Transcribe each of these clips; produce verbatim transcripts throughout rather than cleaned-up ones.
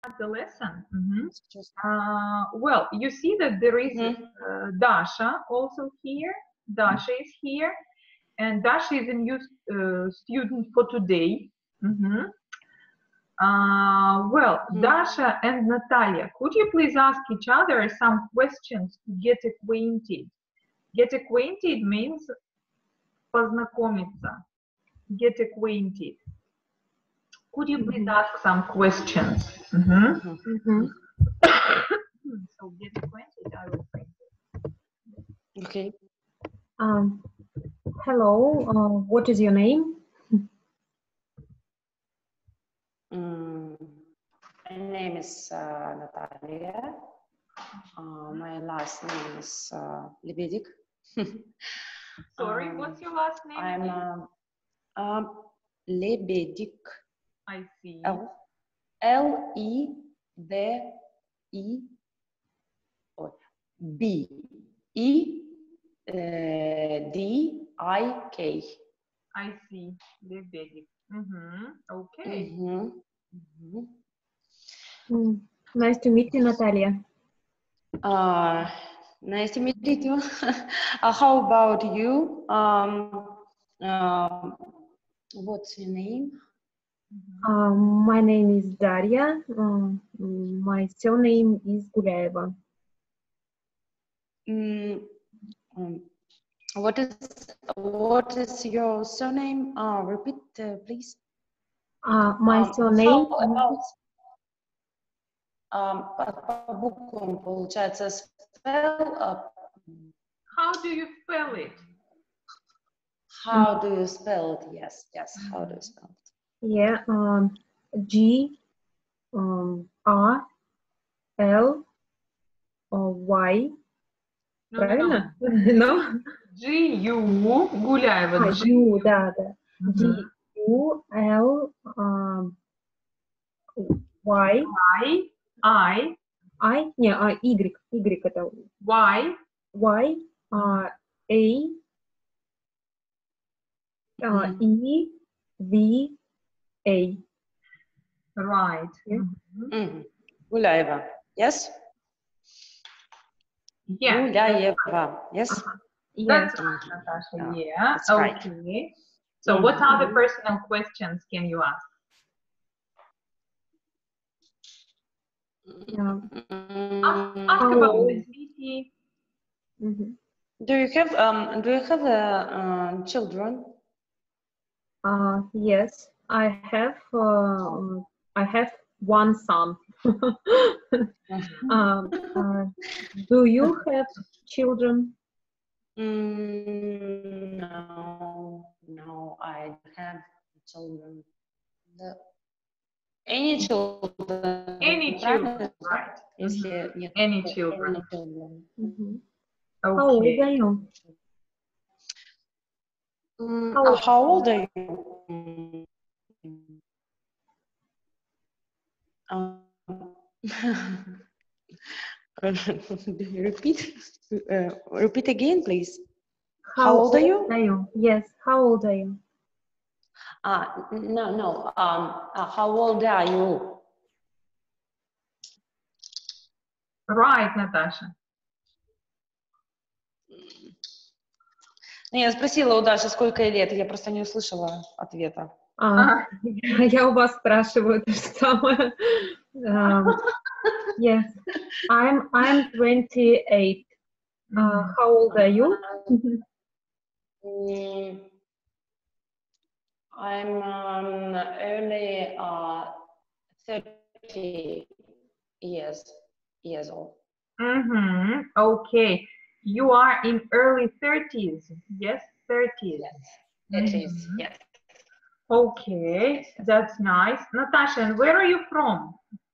the lesson. Mm-hmm. uh, well, you see that there is Mm-hmm. uh, Dasha also here. Dasha is here, and Dasha is a new uh, student for today. Mm-hmm. uh, well, Mm-hmm. Dasha and Natalia, could you please ask each other some questions to get acquainted? Get acquainted means познакомиться. Get acquainted. Could you please Mhm. ask some questions? Mm-hmm. Mhm. So get acquainted, I will say. Okay. Um, hello, uh, what is your name? Mm, my name is uh, Natalia. Uh, my last name is uh, Lebedik. Sorry, Um, what's your last name? I'm again? uh, um, Lebedik. I see. L L E D I or B E uh, D I K. I see. Lebedik. Mm-hmm. Okay. Mm-hmm. Mm-hmm. Mm, nice to meet you, Natalia. Uh, nice to meet you. uh, how about you? Um, uh, what's your name? Um, my name is Daria. Um, mm, my surname is Gulaeva. Mm, um, what is what is your surname? Uh, repeat, uh, please. Uh, my Um, surname how about um, по, по буквам получается spell? Uh, How do you spell it? how do you spell it? Yes, yes. How do you spell it? yeah, um, G um, R L or Y. No, no, Правильно? no. No? G U Гуляева. А, G U, да, да. Мгм. G U L um, Y I I I, не, а, Y, Y это Y Y, а, A, а, Mhm. E, V, A. right. Yeah. Mhm. Mhm. Гуляева. Yes. Yeah, Гуляева. Yes. Ага. Yes. that's Mhm. right, Natasha. Yeah, Yeah. that's right. Okay. So, what Mhm. other personal questions can you ask? Yeah. Ask, ask How about old? the city. Mhm. Do you have um? Do you have uh, uh, children? Uh, yes, I have. Uh, I have one son. um, uh, do you have children? Mm, no, no, I don't have children. The- Any children? Any children, right? Если нет Any any children. children. Mhm. How old Okay. are you? Mm, How uh, old? how old are you? Mm, um, repeat, uh, repeat again, please. How old are you? Are you? Yes. How old are you? Uh, no, no. Um, uh, how old are you? Right, Natasha. Ну, я спросила у Даши, сколько ей лет, я просто не услышала ответа. А, я у вас спрашиваю то же самое. Um, yes. I'm I'm twenty-eight. Uh, how old are you? Mm, I'm um, early uh, thirty years years old. Mm-hmm. Okay. You are in early thirties. Yes, thirties. Yes, thirties. Mhm. Yes. Okay, Yes, yes. that's nice. Natasha, and where are you from?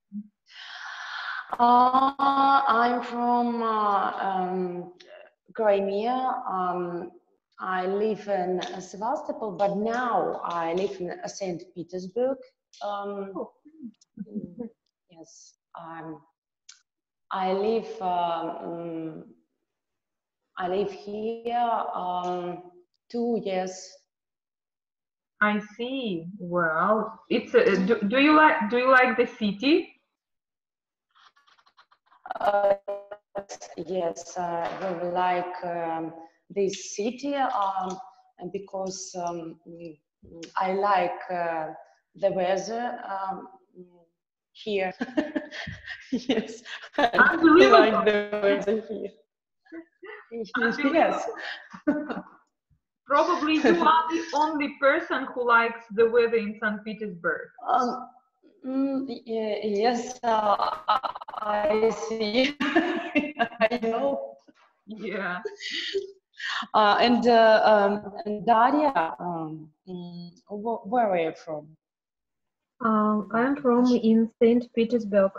Uh, I'm from uh, um, Crimea. Um, I live in uh, Sevastopol, but now I live in uh, Saint Petersburg. Um, Oh. yes, um, I live. Um, I live here um, two years. I see. Well, it's a, do, do you like do you like the city? uh, yes, uh, we like um, this city um, and because um, mm, I like uh, the weather um, here. Yes, I Unbelievable. like the weather here. Yes. Probably you are the only person who likes the weather in Saint Petersburg. Um, mm, y- yes, uh, I see. I know. Yeah. Uh, and, uh, um, and Daria, um, mm, wh- where are you from? Um, I'm from in Saint Petersburg.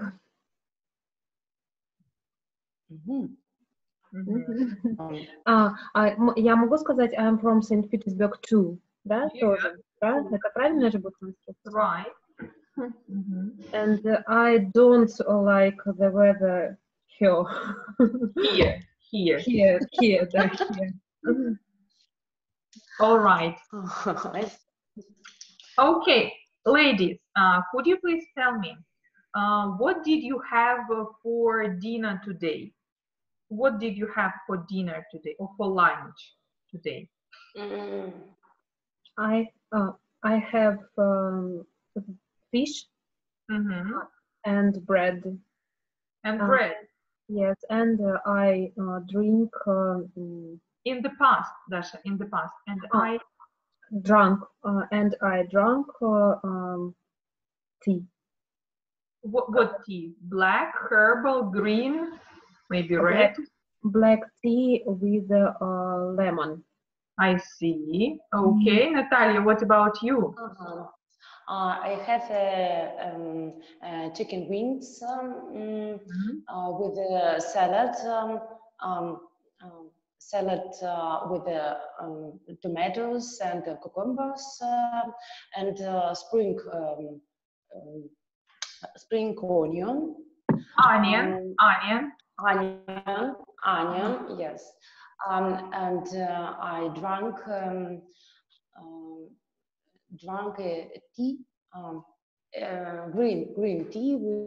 Мгм. Mhm. Um, А, а, м- я могу сказать I'm from Saint Petersburg too, да, Yeah. тоже, да? Это правильно же будет транскрипция? Right. Mhm. And uh, I don't uh, like the weather here. Here. Here. Here, here, да, here. Мгм. All right. I Okay, ladies, uh, could you please tell me uh, what did you have uh, for dinner today? What did you have for dinner today or for lunch today? Mm, I uh, I have um, fish Mhm. and bread. And Uh, bread. Yes, and uh, I uh, drink um, mm, In the past, Dasha, in the past. And Oh. I, drunk uh, and I drank uh, um, tea. what, what tea? Black, herbal, green, maybe red? Black tea with uh, lemon. I see. Okay, Natalia, what about you? uh-huh. Uh, I have uh, um, uh, chicken wings um, mm, Mhm. uh, with a salad, um, um, um, salad uh, with uh, um, tomatoes and uh, cucumbers uh, and uh, spring um, um, spring onion, Onion, um, onion. onion, onion, yes, um, and uh, I drank um, um, drank a, a tea, um, uh, green green tea with,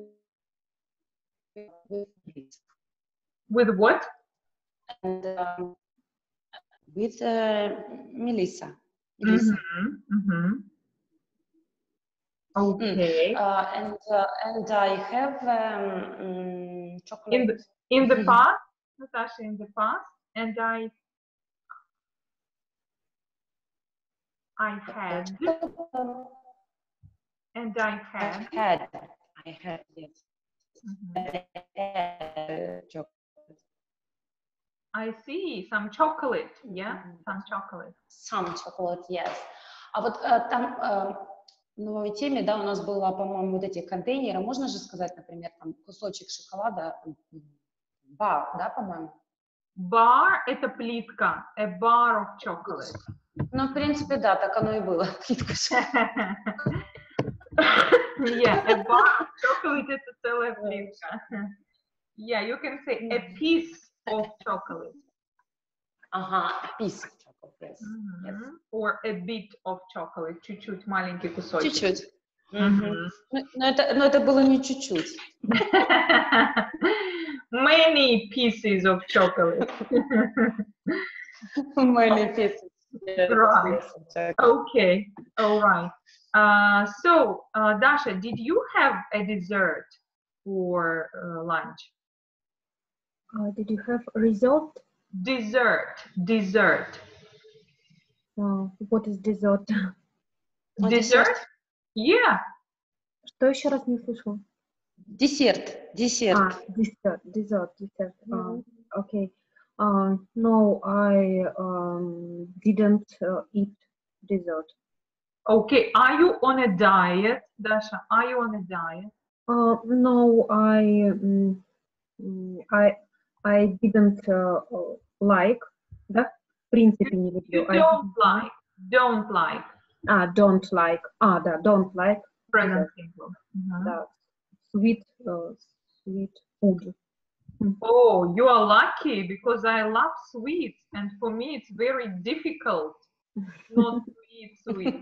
with this. With what? And um, with uh, Melissa. Melissa. Mhm, mhm. Okay. Uh, and uh, and I have um, mm, chocolate. In the, in the past, Natasha, in the past, and I, I had, and I I had. had, I had, yes. Mhm. I had chocolate. I see some chocolate, yeah, Мгм. some chocolate. Some chocolate, yes. А вот э, там э, в новой теме, да, у нас было, по-моему, вот эти контейнеры. Можно же сказать, например, там кусочек шоколада, бар, да, по-моему? Bar – это плитка, a bar of chocolate. Ну, в принципе, да, так оно и было. Плитка Yeah, a bar of chocolate – это целая плитка. Yeah, you can say a piece of chocolate. Ага, piece of chocolate, yes. Yes. Мгм. Or a bit of chocolate, чуть-чуть, маленький кусочек. Чуть-чуть. Мгм. Мгм. Ну, но это, но это было не чуть-чуть. Many pieces of chocolate. Many pieces. Yes, Right. yes, exactly. Okay, all right. Uh, so, uh, Dasha, did you have a dessert for uh, lunch? Uh, did you have result? Dessert, dessert. Uh, what is dessert? А, Dessert? Yeah. Что еще раз не слышал? Десерт, А, десерт. dessert, dessert, dessert. Uh, Мгм. okay. Uh, no, I um, didn't uh, eat dessert. Okay, are you on a diet, Dasha? Are you on a diet? Uh, no, I mm, mm, I I didn't uh, uh, like, да? В принципе не люблю. You I don't didn't like, don't like А, don't like. А, да, don't like. present dessert. simple. Mhm. Да. Sweet, uh, sweet food. Oh, you are lucky because I love sweets, and for me it's very difficult not to eat sweets.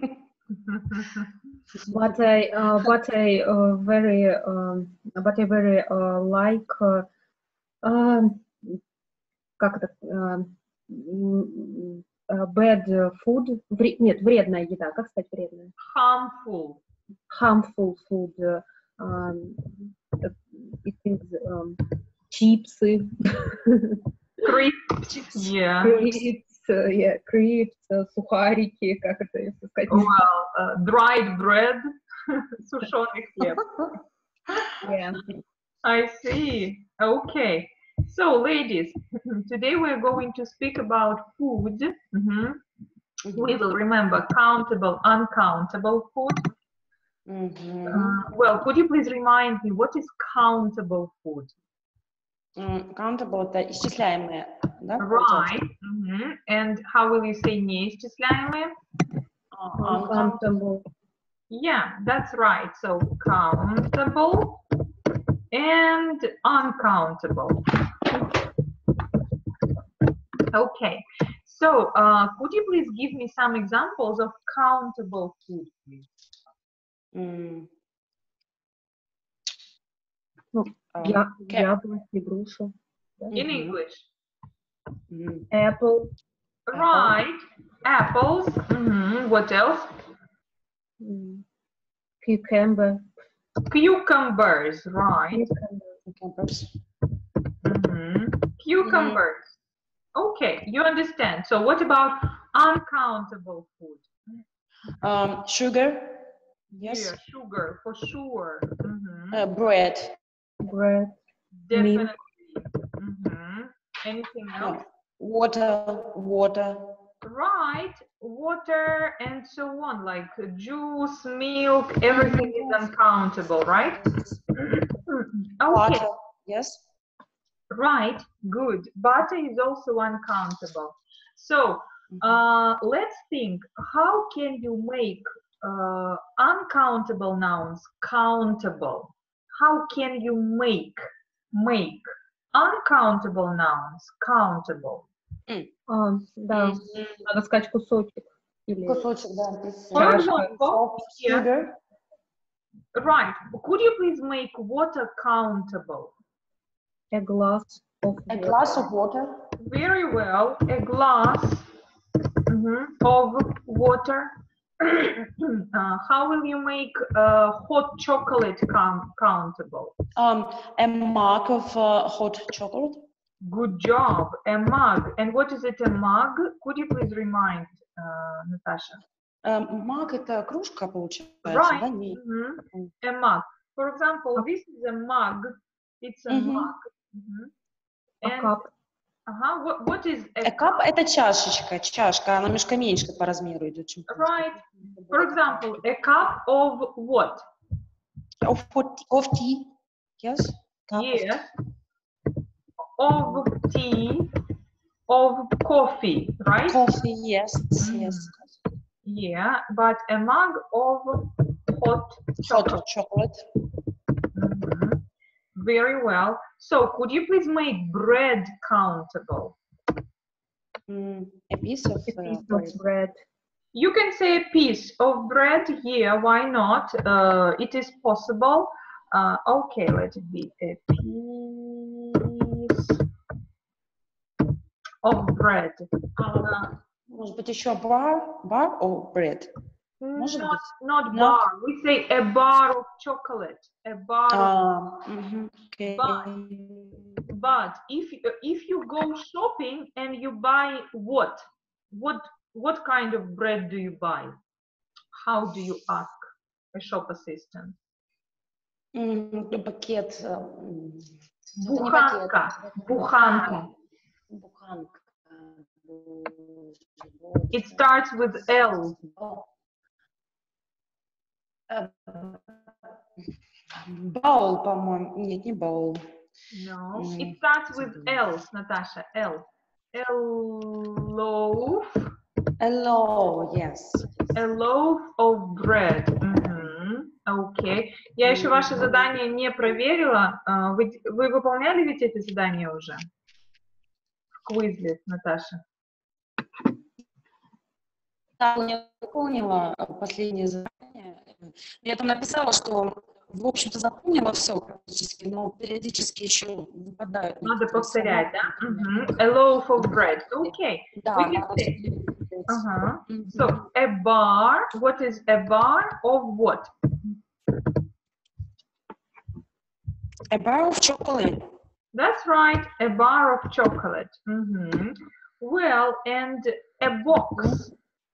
But I, uh, but I uh, very, um, but I very uh, like uh, А, как это? а, м, а, bad food. Вре- нет, вредная еда. Как сказать вредная? Harmful. Harmful food. э, а, э, eating, um, чипсы. Crisps. Yeah. Crisps, э, yeah, crisps, э, сухарики, как это если сказать? Well, uh, dried bread. Сушеный хлеб. Yeah. I see. Okay. So, ladies, today we're going to speak about food. Mhm. We will remember countable, uncountable food. Мгм. Uh, well, could you please remind me what is countable food? М, Countable — это исчисляемые, да, получается? Right. Mhm. And how will you say неисчисляемые? А, Uncountable. Yeah, that's right. So countable and uncountable. Okay. So, uh, could you please give me some examples of countable food, please? М, Ну, а, я, ке- яблоки, груша. In Мгм. English. М, Apple. Right. Apples. Mhm. What else? м, Cucumber. Cucumbers. Right. cucumbers. Mhm. Cucumbers. Okay, you understand. So, what about uncountable food? Um, sugar. Yes. Yeah, sugar for sure. Mhm. Uh, bread. Bread. Definitely. Mhm. Anything No. else? Water. Water. Right, water and so on, like juice, milk, everything is uncountable, right? Okay, Butter. Yes. right, good. Butter is also uncountable. So uh, let's think, how can you make uh, uncountable nouns countable? How can you make, make uncountable nouns countable? А, да, Мгм. надо сказать кусочек. Или Кусочек, да. For Чашка. example, yeah. Sugar. Right. Could you please make water countable? a glass of A water. glass of water. Very well. A glass mhm, of water. uh, how will you make uh, hot chocolate count countable? Um, a mug of uh, hot chocolate. Good job. A mug. And what is it, a mug? Could you please remind, uh, Natasha? Um, mug — это кружка, получается, Right. да? Не- Mhm. A mug. For example, this is a mug. It's a Мгм. mug. Mhm. A And cup. uh-huh, what, what is a A cup — это чашечка, чашка, она немножко меньше по размеру идет, чем кружка. Right. For example, a cup of what? Of, of tea. Yes. Cup of Yes. Of tea, of coffee, right? coffee. Yes. Mm. Yes. Yeah, but a mug of hot chocolate. Hot chocolate. Mhm. Very well. So, could you please make bread countable? Mm, a piece of A uh, piece bread. of bread. You can say a piece of bread here. Why not? Uh, it is possible. Uh, okay, let it be a piece of bread. Uh, Может быть, еще bar, bar or bread? Может not, быть. not No? bar. We say a bar of chocolate. A bar. of, А, мгм, окей. but if if you go shopping and you buy what? What what kind of bread do you buy? How do you ask a shop assistant? М, Пакет. э, м, это не Буханка. пакет. Буханка. Буханка. It starts with L. Баул, по-моему. Нет, не баул. No, Mm. it starts with L, Natasha. L. L loaf. A loaf, yes. A loaf of bread. Мгм. Окей. Я еще ваше задание не проверила. А, Вы, вы выполняли ведь эти задания уже? В Quizlet, Наташа. Да, я выполнила последнее задание. Я там написала, что в общем-то, запомнила все практически, но периодически еще выпадают. Надо повторять, да? Например. Mm-hmm. A loaf of bread. Okay. Да, We can say. Uh-huh. So, a bar. What is a bar of what? A bar of chocolate. That's right, a bar of chocolate. Mm-hmm. Well, and a box.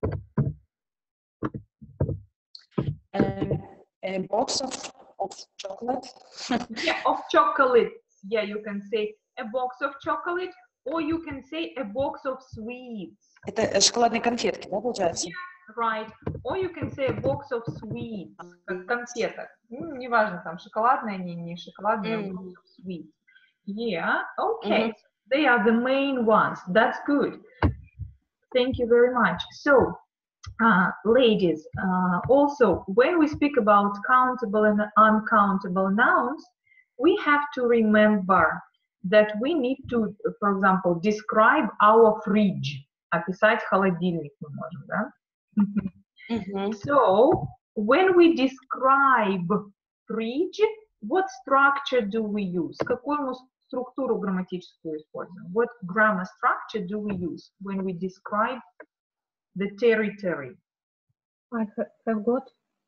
Uh, a box of, of chocolate. Yeah, of chocolates. Yeah, you can say a box of chocolate, or you can say a box of sweets. Это шоколадные конфетки, да, получается? Yeah, right. Or you can say a box of sweets, как конфеток. Ну, неважно, там шоколадные они, не шоколадные, mm. box of sweets. Yeah, okay. Mm-hmm. They are the main ones. That's good. Thank you very much. So, uh, ladies, uh, also, when we speak about countable and uncountable nouns, we have to remember that we need to, for example, describe our fridge. Описать холодильник мы можем, да? Mm-hmm. So, when we describe fridge, what structure do we use? Какую мы структуру грамматическую используем? What grammar structure do we use when we describe the territory? I have got.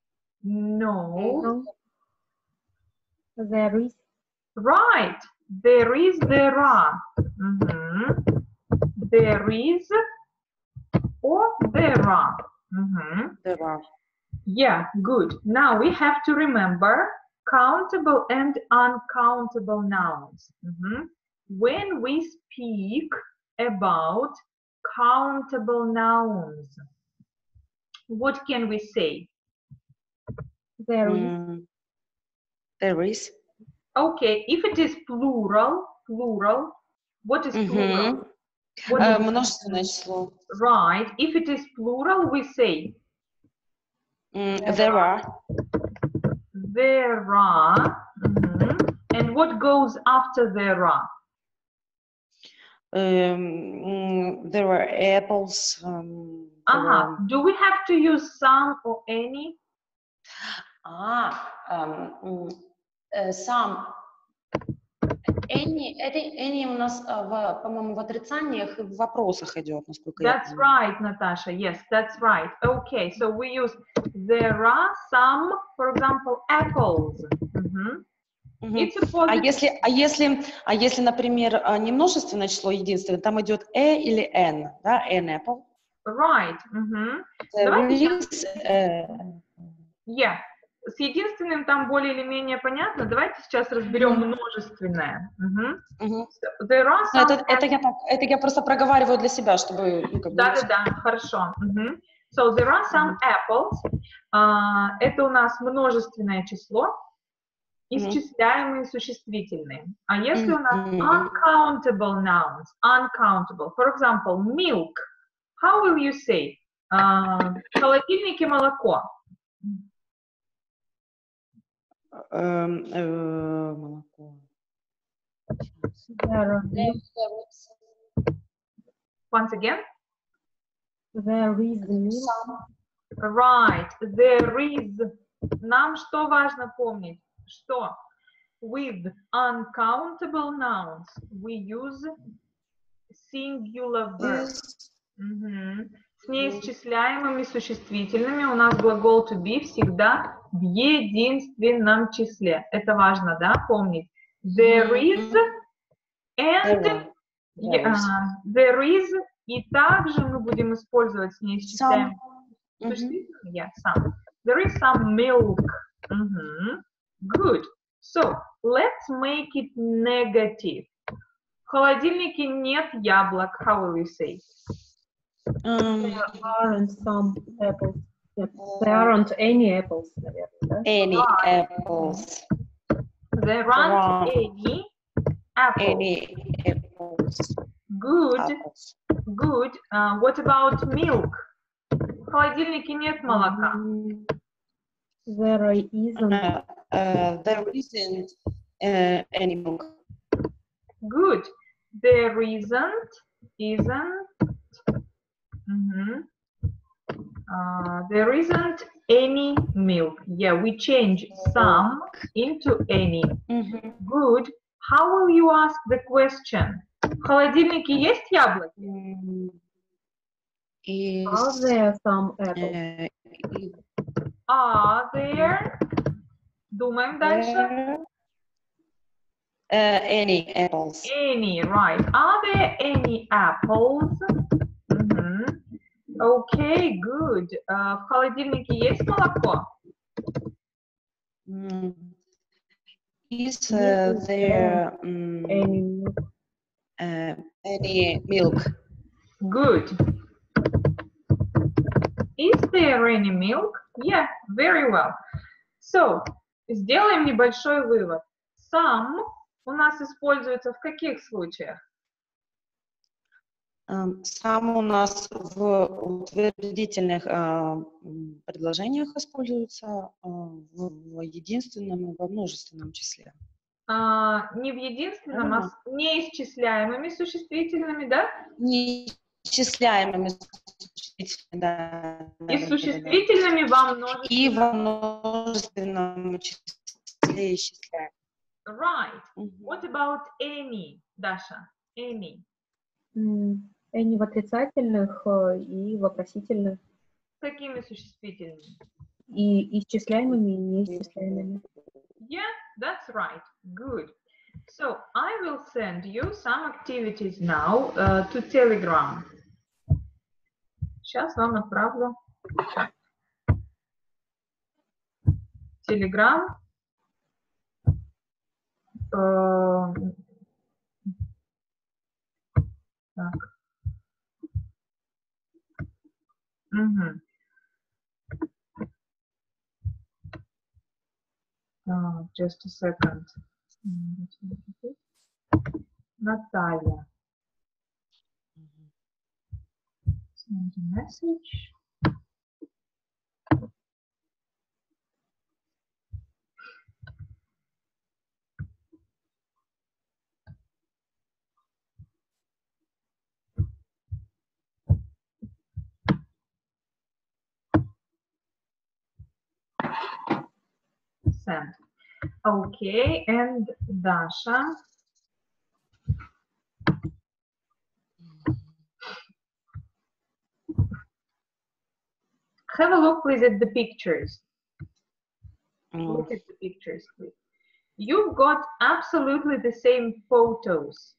No. no. There is. Right. There is, there are. Mm-hmm. There is or there are. Mm-hmm. There are. Yeah, good. Now we have to remember countable and uncountable nouns. Mm-hmm. When we speak about countable nouns, what can we say? There is. Mm, there is. Okay, if it is plural, plural, what is plural? Mm-hmm. What uh, is множественное число. Right. If it is plural, we say mm, there are. There are. Mm-hmm. And what goes after there are? Um, there are apples. Um, Uh-huh. are... Do we have to use some or any? Ah, um, uh, some. Any, any у нас, по-моему, в отрицаниях и в вопросах идет, насколько я That's right, Natasha. Yes, that's right. Okay, so we use there are some, for example, apples. Mm-hmm. Mm-hmm. It's a positive... А если, а если, а если, например, не множественное число единственное, там идет э или n, да, an apple. Right. Mm-hmm. There is, uh... Yeah. С единственным там более или менее понятно. Давайте сейчас разберем mm-hmm. множественное. Mm-hmm. Mm-hmm. So, there are some... это, это, я так, это я просто проговариваю для себя, чтобы... Да-да-да, хорошо. Mm-hmm. So, there are some apples. Uh, это у нас множественное число. Исчисляемые mm-hmm. существительные. А если mm-hmm. у нас uncountable nouns, uncountable, for example, milk, how will you say? Uh, в холодильнике молоко. Um, uh, молоко. Once again. There is milk. Right. There is. Нам что важно помнить? Что with uncountable nouns we use singular verbs. Mm-hmm. С неисчисляемыми существительными у нас глагол to be всегда в единственном числе. Это важно, да, помнить. There is and there, there, is. Uh, there is, и также мы будем использовать с неисчисляемыми существительными. Yeah, some. There is some milk. Mm-hmm. Good. So, let's make it negative. В холодильнике нет яблок. How will you say? Um, there aren't some apples. Yes. There aren't any apples. Any right. apples. There aren't any apples. Any apples. Good. Apples. Good. Uh, what about milk? В холодильнике нет молока. There isn't. Uh, uh, there isn't uh, any milk. Good. There isn't. Isn't. Mm-hmm. uh, there isn't any milk. Yeah, we change some into any. Mhm. Good. How will you ask the question? В холодильнике есть яблоки? Mm, Are Is there some apples? uh, is Are there? Думаем дальше. there uh, any apples? Any, right. Are there any apples? Мгм. Okay, good. Uh, в холодильнике есть молоко? Mm, Is Is uh, there there mm, any milk? uh, any milk? Good. Is there any milk? Yeah, very well. So, сделаем небольшой вывод. Some у нас используется в каких случаях? Um, Сам у нас в утвердительных а, м, предложениях используется а, в, в единственном и во множественном числе. А, не в единственном, а с неисчисляемыми существительными, да? Неисчисляемыми существительными, да, да, И да, существительными во да, да. множественном. И во множественном числе исчисляем. Right. Мгм. What about any, Даша? Any. М, Any в отрицательных э, и вопросительных, Какими существительными? и исчисляемыми, и неисчисляемыми. Yeah, that's right. Good. So I will send you some activities now uh, to Telegram. Сейчас вам отправлю Telegram. Э, Так. Мгм. Uh, just a second. Наталья. Send a message. Send. Okay, and Dasha. Have a look, please, at the pictures. М, Look at the pictures, please. You've got absolutely the same photos.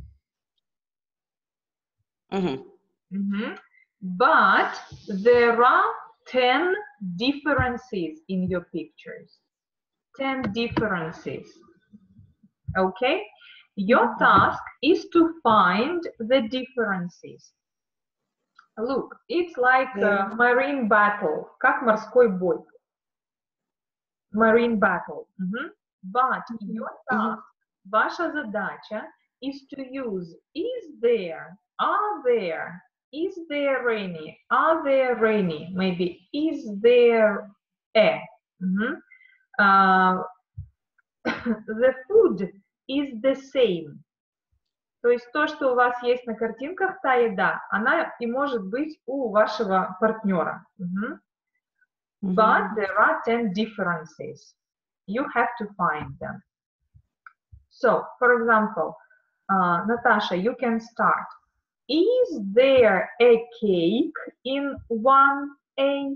мгм. Mhm. But there are ten differences in your pictures. ten differences. Okay? Your task is to find the differences. Look, it's like a marine battle, как морской бой. Marine battle. Mhm. But your task, ваша задача is to use is there, are there, is there any, are there any, maybe is there a. Mhm. Uh, the food is the same. То есть то, что у вас есть на картинках, та еда, она и может быть у вашего партнера. Мгм. But there are ten differences. You have to find them. So, for example, uh, Natasha, you can start. Is there a cake in one A?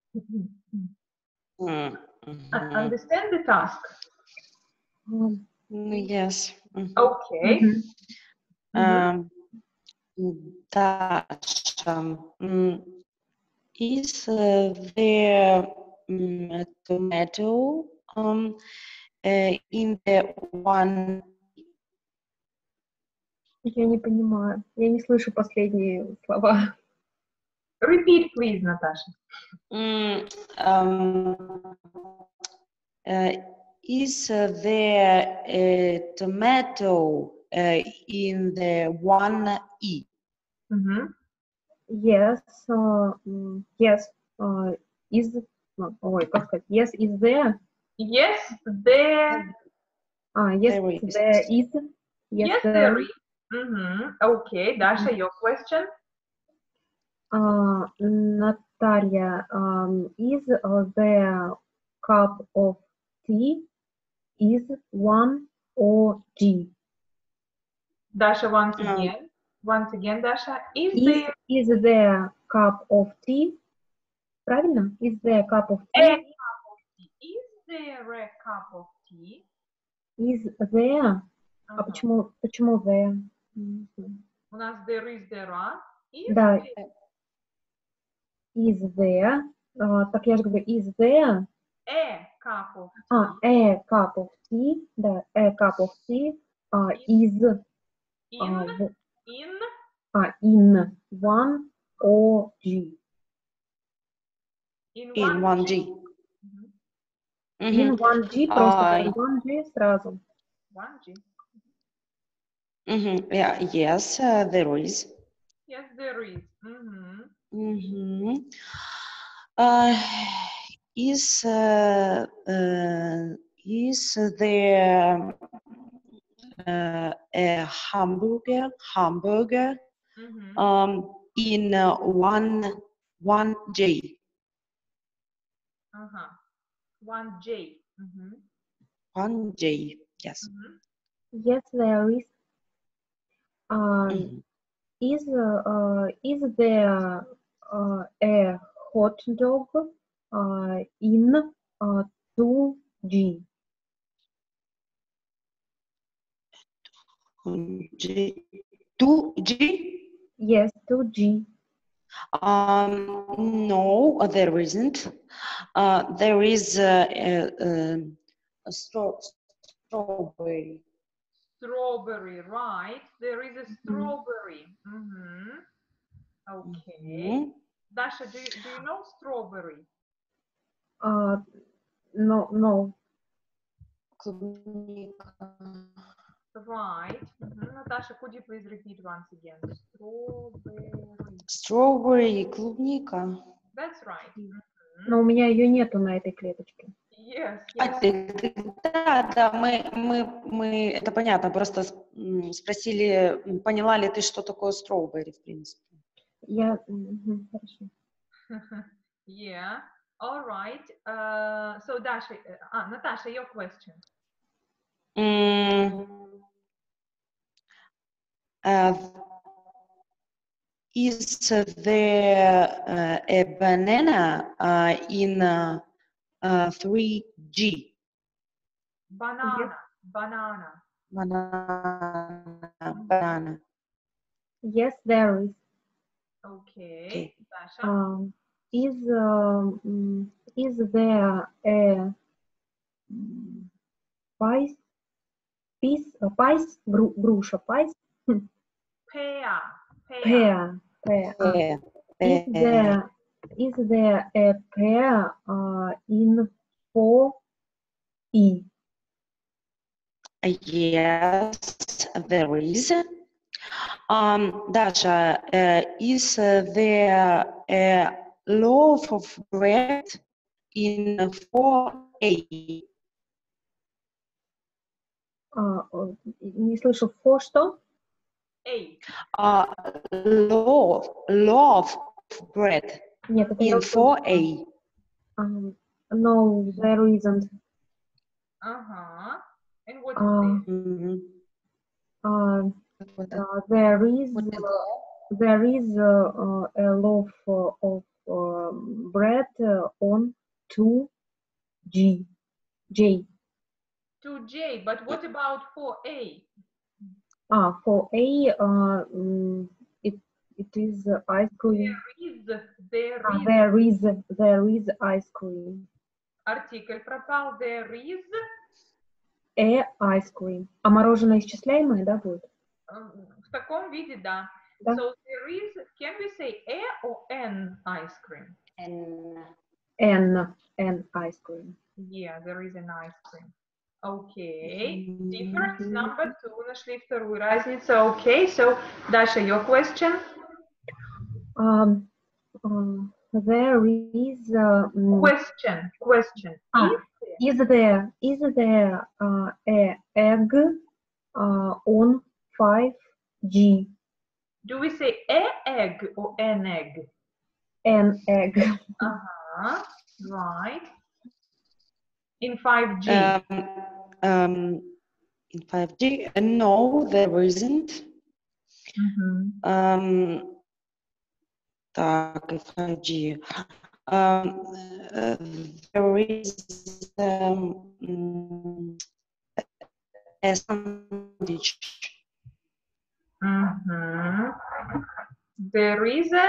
М, Uh, мгм. Understand the task? М, Ну, yes. Мгм. Okay. мгм. Mhm. Um, Даша, м, is uh, there mm, a tomato um, uh, in the one? Я не понимаю, я не слышу последние слова. Repeat, please, Natasha. Mm, um, uh, is uh, there a tomato uh, in the one E? Mhm. Yes, uh, м, yes, uh, is, ну, ой, как сказать, yes, is there, Yes, there. а, yes, There is. there is, yes, Yes, there there is. is. Mhm. Okay, Dasha, your question? А, Darya, um, is uh, there cup of tea is one or G? Dasha, once Um, again. Once again, Dasha. Is Is, there is there cup of tea? Правильно? Is there cup of a tea? cup of tea? Is there a cup of tea? Is there? А Ага. почему, почему there? Не знаю. У нас there is, there are. Is Да, there is there. А, так я же говорю, is there? a cup of А, tea? a cup of tea. Да, a cup of tea. А, is. А, In, в- in, а, in one or G. in in one one G. G. Мгм. In Мгм. one G, просто А, говорю one G сразу. One G. мгм. Yeah, yes, uh, there is. Yes, there is. Мгм. Мгм. Uh, is uh, uh, is there uh, a hamburger hamburger Мгм. um, in uh, one one J? Ага. One J. Мгм. One J. Yes. Мгм. Yes, there is. Uh, Mhm. is uh, uh, is there uh, a hot dog uh, in uh, two G? J. Two G? Yes, two G. Um, no, uh, there isn't. Uh, there is uh, a, a, a straw, strawberry. Strawberry, right? There is a Mhm. strawberry. Mhm. Okay. Mhm. Dasha, do you, do you know strawberry? Uh, no, no. Клубника. Right. Mhm. Natasha, could you please repeat once again? Strawberry. Strawberry, клубника. That's right. Mhm. Но у меня ее нету на этой клеточке. Yes, А, yes. ты- ты- да, да, мы, мы, мы, это понятно, просто с- м, спросили, м, поняла ли ты, что такое strawberry, в принципе. Я, мгм, хорошо. Yeah. All right. Uh, so Dasha, uh, ah, Natasha, your question. М, uh, Is there uh, a banana uh, in uh, uh, three G? Banana. Banana. Banana, Mhm. banana. Yes, there is. Okay. Okay. Dasha. Um, is um, mm, is there a mm, pies, piece, a pies, гру- груша, pies, Pear. Pear. pear, pear. ah. Pear, Is pear. there is there a pear uh, in four E? Yes, there is. Um, Dasha, uh, is there a loaf of bread in four A? А, о, не слышу. Фо что? A. Uh, loaf, loaf of bread Нет, это я in услышала. four A. Um, no, there isn't. Uh-huh. And what is Uh, there? Mhm. uh, Вот так. uh, there is Вот это. uh, there is uh, uh, a loaf uh, of uh, bread uh, on two G J. two J, but what about four A? Ah, for A, uh, mm, it it is uh, ice cream. There is, there Ah, is. there is there is ice cream. Артикль пропал. There is. A ice cream. А мороженое исчисляемое, да, будет? э, В таком виде, да. Да. So there is, can we say a or an ice cream? And N, N ice cream. Yeah, there is an ice cream. Okay. Difference number two. Нашли вторую разницу. Okay, so Dasha, your question? Um, uh, there is uh, mm, Question, question. Ah. Is is there is there uh, a egg uh, on five G? Do we say a egg or an egg? an egg. Uh-huh. Right. In five G. Um, um, in five G, uh, no, there isn't. Mm-hmm. Um, так, in five G. Um, uh, there is um, mm, a sandwich. Mm-hmm. There is a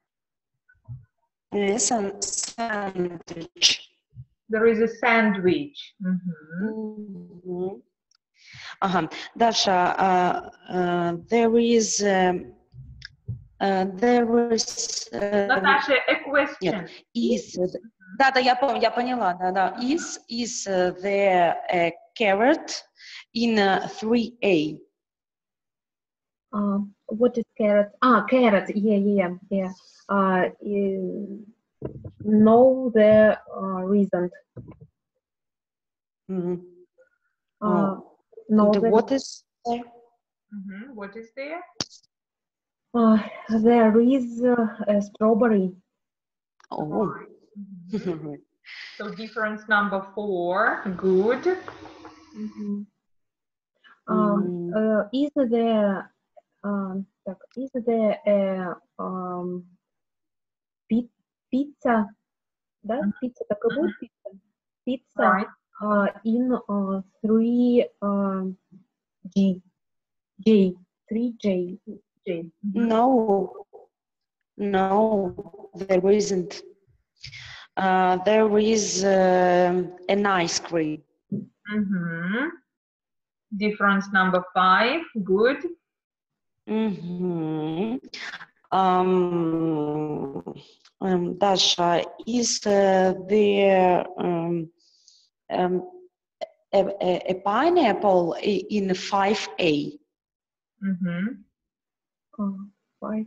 Yes, a sandwich. there is a sandwich. Mm-hmm. Мгм. Ага. Даша, uh, uh, there is um, uh, there is uh, Natasha, a question. нет, is да, да, я помню, я поняла, да, да. Is is uh, there a carrot in uh, three A? Uh, what is carrot? Ah, carrot. Yeah, yeah, yeah. Uh, um, know the uh, reason. Mhm. Uh, Oh. know And the what is there? Mm-hmm. What is there? uh, there is uh, a strawberry. Oh. Mm-hmm. So difference number four. Good. Mhm. Um, Mm. uh, is there um, так, is there a um, pi- pizza? Да, pizza так и будет pizza. Pizza Right. uh, in uh, three uh, G J three J J. Mm-hmm. No, no, there isn't. Uh, there is um an ice cream. Mm-hmm. Difference number five. Good. Mm-hmm. Um, um, Dasha, is uh, there um, um, a, a, a pineapple i- in five A? Mm-hmm. Uh, five.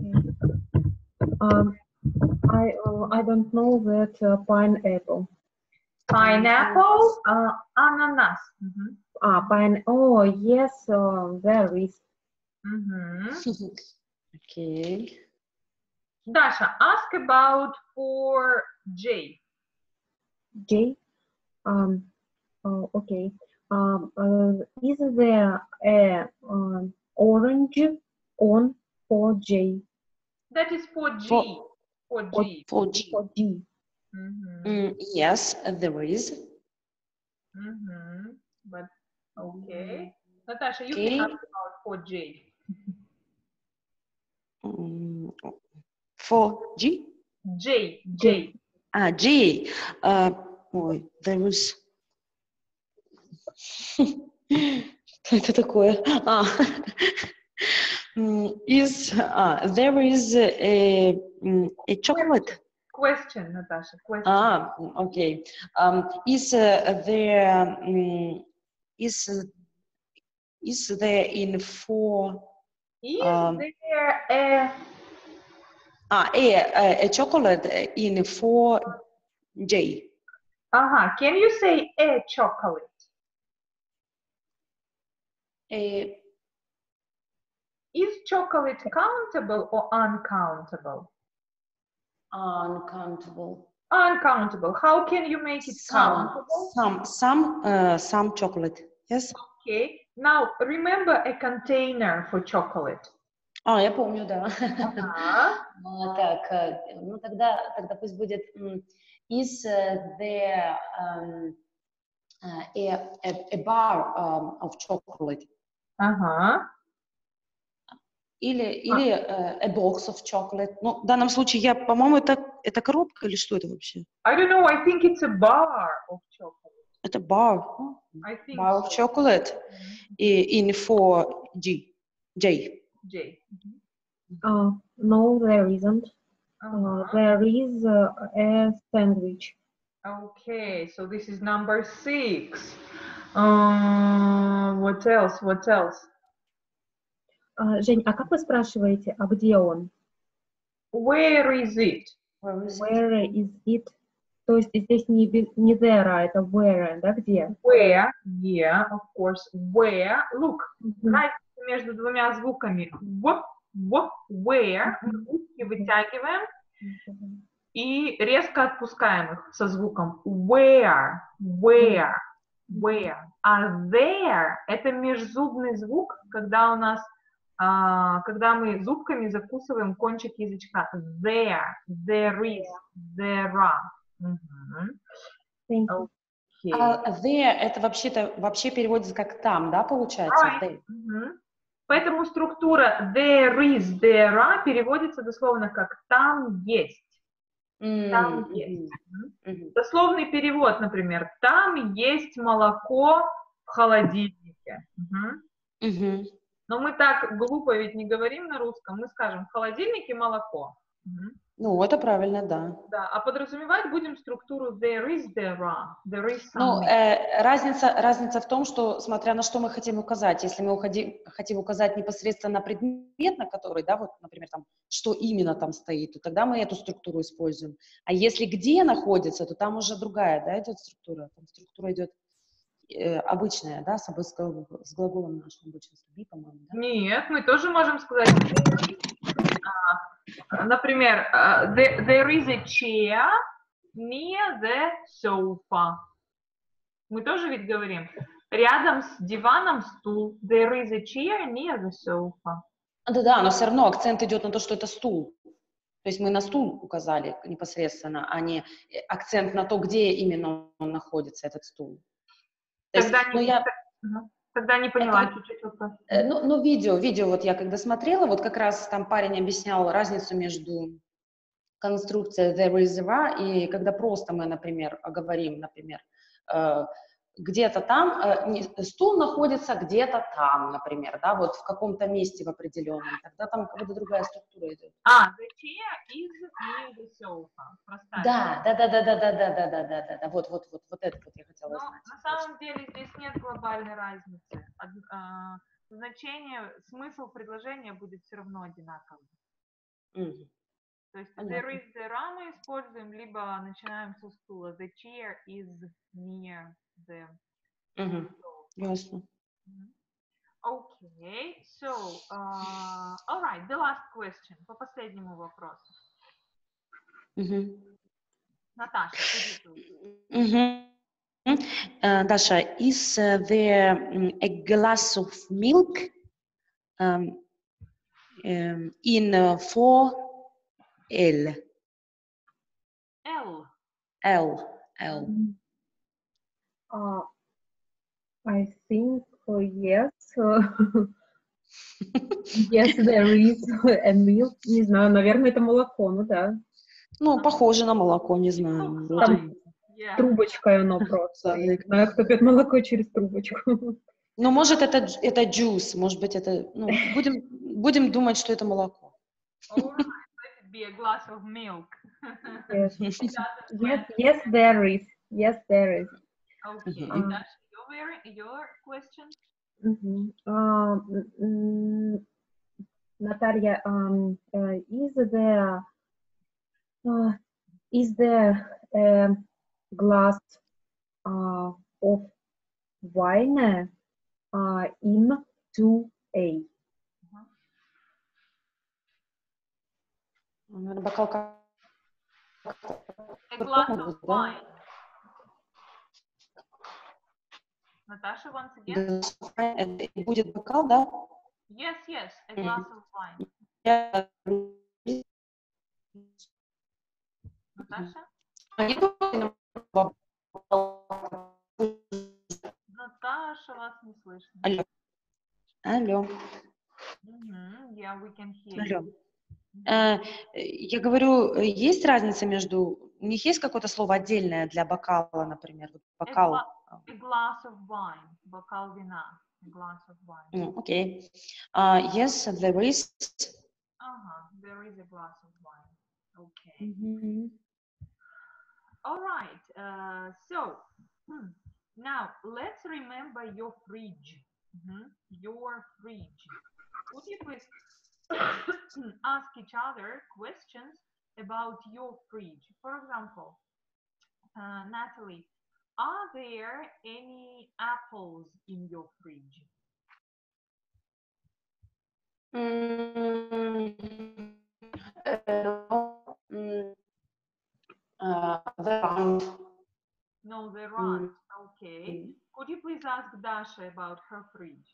Um, I uh, I don't know that uh, pineapple. Pineapple. Uh, ananas. Mm-hmm. Ah, pine. Oh yes, uh, there is. Mm-hmm. Okay. Dasha, ask about four J. J. Um. Oh, okay. Um. Uh, is there a um, orange on four J? That is four G. For, four For, G. for G. for G. Mm-hmm. Mm, yes, there is. Mm-hmm. But okay. Natasha, you Okay. can ask about four J. Mm, for G? J. J. J. А, G. Uh, ой, there is... Что это такое? А. М, Is, а, there is a, a chocolate. Question, Natasha. Question. Ah, okay. Um, is uh, there um, is is there in four? Is Um, there a ah, a, a, a chocolate in four J. uh-huh. Can you say a chocolate? A, Is chocolate countable or uncountable? uncountable. Uncountable. How can you make it Some, countable? some, some, uh, some chocolate. Yes. Okay. Now remember a container for chocolate. А, я помню, да. Uh-huh. А, так, э, ну тогда, тогда пусть будет м, is uh, there um, uh, a, a, a bar um, of chocolate Uh-huh. или, или uh, a box of chocolate. Ну, в данном случае я, по-моему, это, это коробка или что это вообще? I don't know. I think it's a bar of chocolate. Это bar. I think Bar of so. chocolate i- in four G. J. J. Uh, no, there isn't. Uh, Uh-huh. there is uh, a sandwich. Okay, so this is number six. Uh, what else? What else? Uh, Жень, а как вы спрашиваете, а где он? Where is it? Where is it? Where is it? То есть здесь не, бе- не there, а это where, да, где? Where? Yeah, of course. Where? Look, Мгм. разница между двумя звуками. В, в, where. Мы губки вытягиваем. И резко отпускаем их со звуком where, where, where. А there – это межзубный звук, когда у нас, а, когда мы зубками закусываем кончик язычка. There, there is, there are. Угу. Okay. А there это вообще-то вообще переводится как там, да, получается? Right. There. Угу. Поэтому структура there is, there are переводится дословно как там есть. Mm-hmm. Там есть. Mm-hmm. Дословный перевод, например, там есть молоко в холодильнике. Угу. Mm-hmm. Но мы так глупо ведь не говорим на русском, мы скажем в холодильнике молоко. Угу. Ну, это правильно, да. Да, а подразумевать будем структуру there is, there are, there is some. Ну, э, разница, разница в том, что смотря на что мы хотим указать, если мы уходи, хотим указать непосредственно на предмет, на который, да, вот, например, там, что именно там стоит, то тогда мы эту структуру используем. А если где находится, то там уже другая, да, идет структура. Там структура идет э, обычная, да, с, с, с глаголом нашим обычным, с be, по-моему, да? Нет, мы тоже можем сказать, например, there is a chair near the sofa. Мы тоже ведь говорим, рядом с диваном стул. There is a chair near the sofa. Да-да, но все равно акцент идет на то, что это стул. То есть мы на стул указали непосредственно, а не акцент на то, где именно он находится, этот стул. То Тогда, есть, не, ну, я... тогда не поняла это... чуть-чуть вопрос. Ну, ну, видео, видео вот я когда смотрела, вот как раз там парень объяснял разницу между конструкцией there is a и когда просто мы, например, говорим, например, э, где-то там, э, стул находится где-то там, например, да, вот в каком-то месте в определенном, тогда там как будто другая структура идет. А, the chair is near the sofa. Простая. Да, да, да, да, да, да, да, да, да, да, да, да, вот, вот, вот, вот это вот я хотела Но знать. на самом деле здесь нет глобальной разницы. Од, а, значение, смысл предложения будет все равно одинаковым. Mm-hmm. То есть there is, there are мы используем, либо начинаем со стула. The chair is near the Mm-hmm. Ясно. Okay, so, uh, all right, the last question, по последнему вопросу. Mm-hmm. Наташа, mm-hmm. uh, Dasha, is uh, there um, a glass of milk um, um, in uh, four L? L. L. L. Uh, I think uh, yes. Yes, there is a milk. Не знаю, наверное, это молоко, ну да. Ну, похоже на молоко, не знаю. Там yeah. Трубочкой оно просто. Я не знаю, кто пьет молоко через трубочку. Ну, может, это, это juice, может быть, это... Ну, будем, будем думать, что это молоко. All right, let it be a glass of milk. Yes. yes, yes, there is. Yes, there is. Okay, Uh, Dasha, your, your question? Uh-huh. Uh, mm, Natalia, um, uh, is there uh, is there a glass uh, of wine uh, in two A? Бокал. A glass of wine. Наташа, once again. Это будет бокал, да? Yes, yes, a glass of wine. Наташа? Наташа, вас не слышно. Алло. Алло. Mm-hmm. Yeah, we can hear Алло. you. Mm-hmm. Я говорю, есть разница между... У них есть какое-то слово отдельное для бокала, например? Бокал. A, gla- a glass of wine. Бокал вина. A glass of wine. Mm, okay. Uh, yes, there is. Uh-huh. There is a glass of wine. Okay. Mm-hmm. All right. Uh, so, hmm, now let's remember your fridge. Mm-hmm. Your fridge. Would you please ask each other questions about your fridge? For example, uh, Natalie, are there any apples in your fridge? Mm, uh, ask Dasha about her fridge.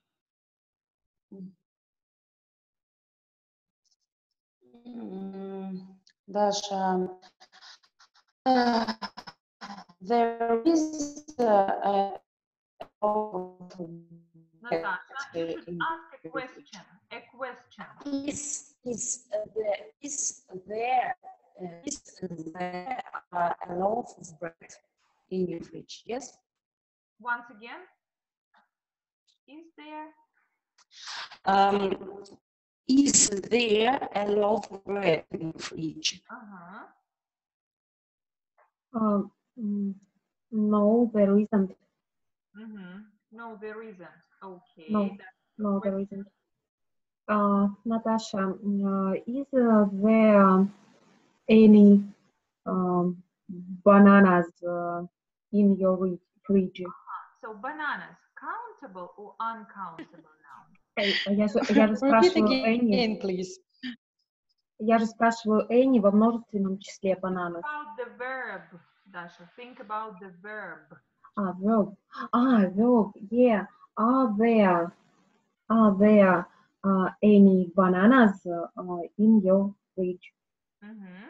Mm, Dasha, uh, there is uh, a Natasha, you should ask a question. A question. Is is uh, there is there uh, is there uh, a loaf of bread in your fridge? Yes. Once again, is there? Um, is there a loaf of bread in the fridge? Uh-huh. Um, mm, no, there isn't. Mm-hmm. No, there isn't. Okay. No, that's the no, there question. isn't. Uh, Natasha, uh, is uh, there any um, bananas uh, in your ri- fridge? So bananas, countable or uncountable noun? Эй, я же, я же Repeat спрашиваю Энни, again, please. я же спрашиваю Энни во множественном числе бананов. About the verb, Dasha. Think about the verb. Ah, verb. Ah, verb. Yeah. Are there, are there uh, any bananas uh, in your fridge? Mm-hmm.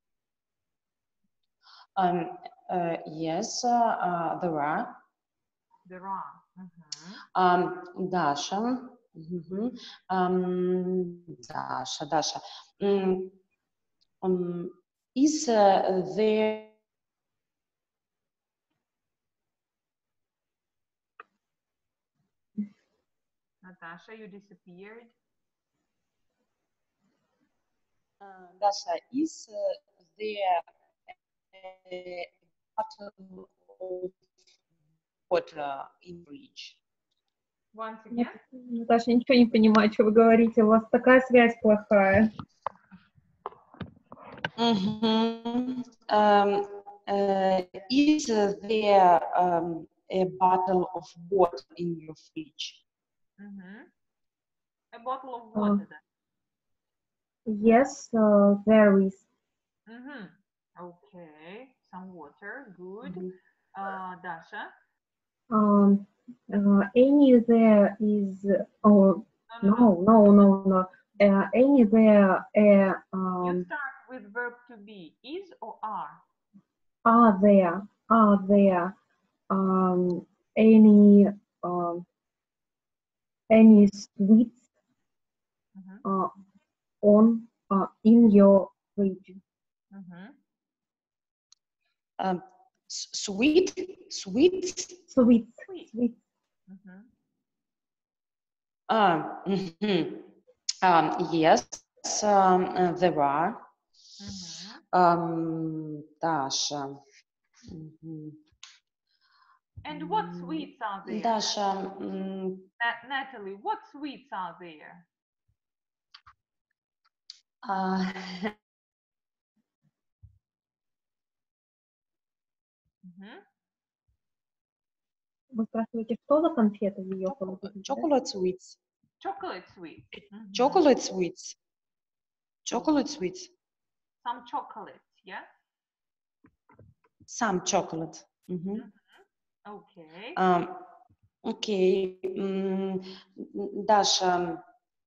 Um, uh, yes, uh, uh, there are. There are. Mm-hmm. Um, Dasha. Mhm. Um, Dasha, Dasha. Mm, um, is uh, there Natasha, you disappeared. uh, Dasha, is uh, there a bottle of water in fridge? Once again. Наташа, я ничего не понимаю, что вы говорите. У вас такая связь плохая. Mm-hmm. Um, uh, is there um, a bottle of water in your fridge? Mm-hmm. A bottle of Uh, water. Yes, uh, there is. Mm-hmm. Okay. Some water. Good. Mhm. Uh, Dasha. Um, uh, any there is. Oh, no, no, no, no. Uh, any there uh, You um, start with verb to be. Is or are? are there are there um, any um, any sweets Mm-hmm. uh, on uh, in your fridge? Mm-hmm. Um, s- sweet, sweet. Sweets, Sweet. sweets. Mm-hmm. Uh, mhm. um, yes, um, uh, there are. Mm-hmm. Um, Dasha. Mhm. And what sweets are there? Dasha, mm, Na- Natalie, what sweets are there? uh, Mm-hmm. Вы спрашиваете, что за конфеты в ее chocolate, холодильнике? Да? chocolate sweets. Chocolate sweets. Mhm. Chocolate sweets. Chocolate sweets. Some chocolates, yeah? Some chocolate. Mhm. Okay. Um, okay. Mm, Dasha.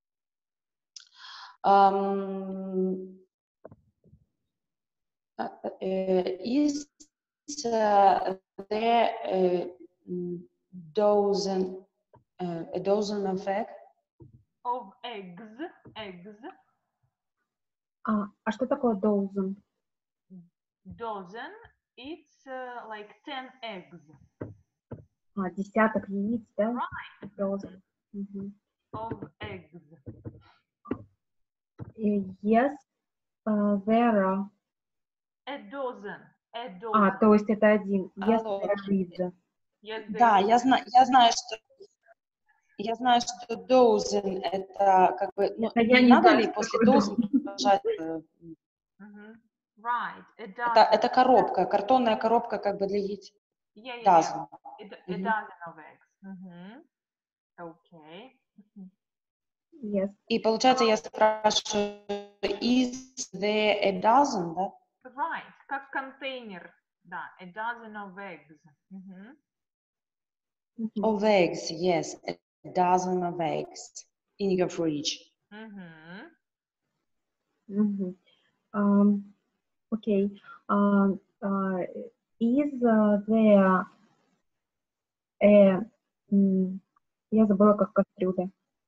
Um, uh, uh, is uh, there a dozen uh, a dozen of eggs? Of eggs, eggs, А, а что такое dozen? dozen, it's uh, like ten eggs. А, десяток яиц, да? Right. Dozen. Мгм. Of eggs. И Yes, uh, there are. A dozen. A dozen. А, то есть это один. Yes, Алло. there is. Yes, Да, there я is. знаю, я знаю, что я знаю, что dozen это как бы, ну, Это я не не надо знаю, ли что после такое dozen dozen. продолжать? э, Mhm. Right. A Это, dozen. это коробка, картонная коробка как бы для яиц. Yeah, yeah, Dozen. yeah. A, a Мгм. dozen of eggs. Mhm. Okay. Mhm. Yes. И получается, я спрашиваю, is there a dozen, да? Right. Как контейнер. Да. A dozen of eggs. Mhm. Мгм. Of eggs, yes, a dozen of eggs in your fridge. Мгм. Мгм. Ам, Окей. Ам, а, Is uh, there a... м, Я забыла, как кастрюля.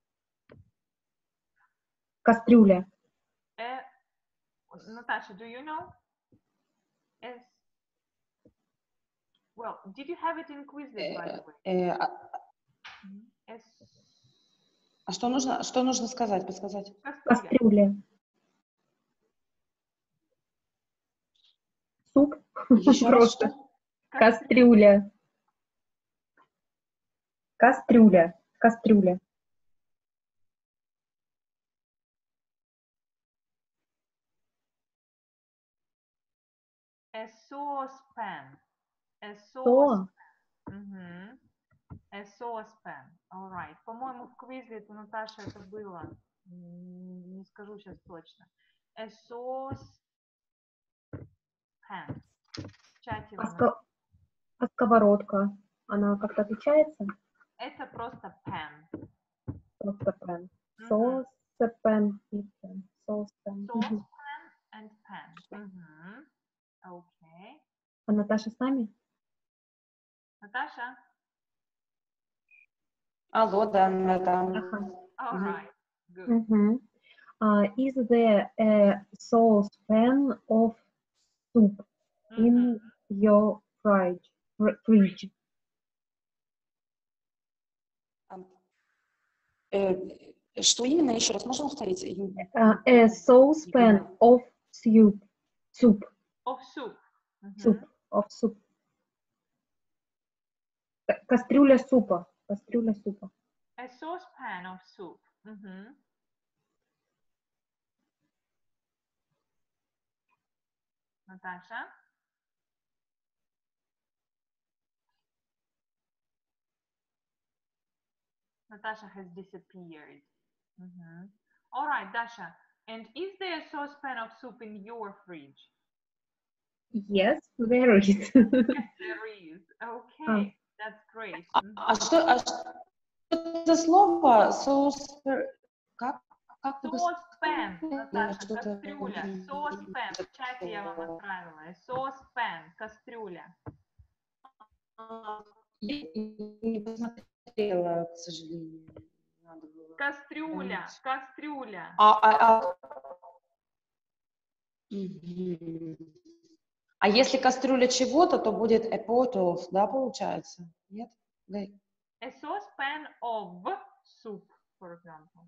Кастрюля. Э, Natasha, do you know? As well, did you have it in Quizlet, by the way? Э, а, Мгм. As а что нужно, что нужно сказать, подсказать? кастрюля. Кастрюля. Суп. Еще раз Просто. что? Кастрюля. Кастрюля. Кастрюля. A saucepan. A Со. saucepan. Мгм. A saucepan. All right. По-моему, в Quizlet у Наташи это было. М, Не скажу сейчас точно. A saucepan. В чате А, вам. ска- а сковородка. Она как-то отличается? Это просто pan. Просто пен. Мгм. Сосепен и пен. Сосепен. Мгм. Saucepan and pan. Мгм. Okay. А Наташа с нами? Наташа? Алло, да, да. Ага. All Мгм. right. Good. Мгм. А, is there a saucepan of soup Мгм. in your fridge? Fr- fridge? Э, Что именно? Еще раз можно повторить? А, a saucepan of soup. Soup. Of soup. Мгм. Soup. Of soup. Ка- Кастрюля супа. Кастрюля супа. A saucepan of soup. Мгм. Наташа? Natasha has disappeared. Mhm. All right, Dasha. And is there a saucepan of soup in your fridge? Yes, there is. Yes, there is. Okay, that's great. А, Mhm. а что, а что это слово? Соус... Как? Как вы Saucepan, сказали? Наташа, Что-то... кастрюля. Saucepan. В чате я вам отправила. Saucepan, кастрюля. Я не посмотрела, к сожалению. Надо было. Кастрюля, кастрюля. А, а, а... Мгм. А если кастрюля чего-то, то будет a pot of, да, получается? Нет? Да. A saucepan of soup, for example.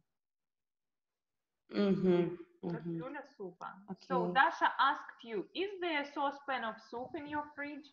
Мгм, мгм. Кастрюля супа. Okay. So Dasha asked you, is there a saucepan of soup in your fridge?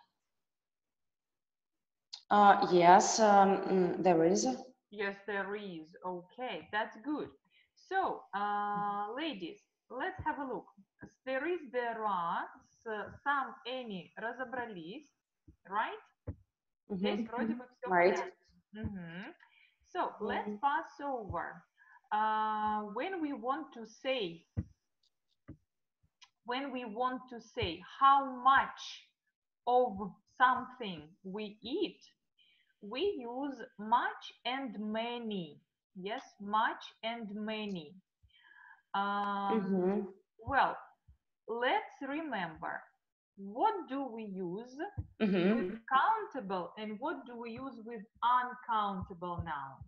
Uh, yes, um, mm, there is. Yes, there is. Okay, that's good. So, uh, ladies, let's have a look. There is, there are, с- some, any, разобрались, right? Здесь Мгм. вроде бы все Right. понятно. Мгм. So, let's pass over. Uh, when we want to say, when we want to say how much of something we eat, we use much and many. Yes, much and many. Um, Мгм. Well, let's remember, what do we use Мгм. with countable and what do we use with uncountable nouns?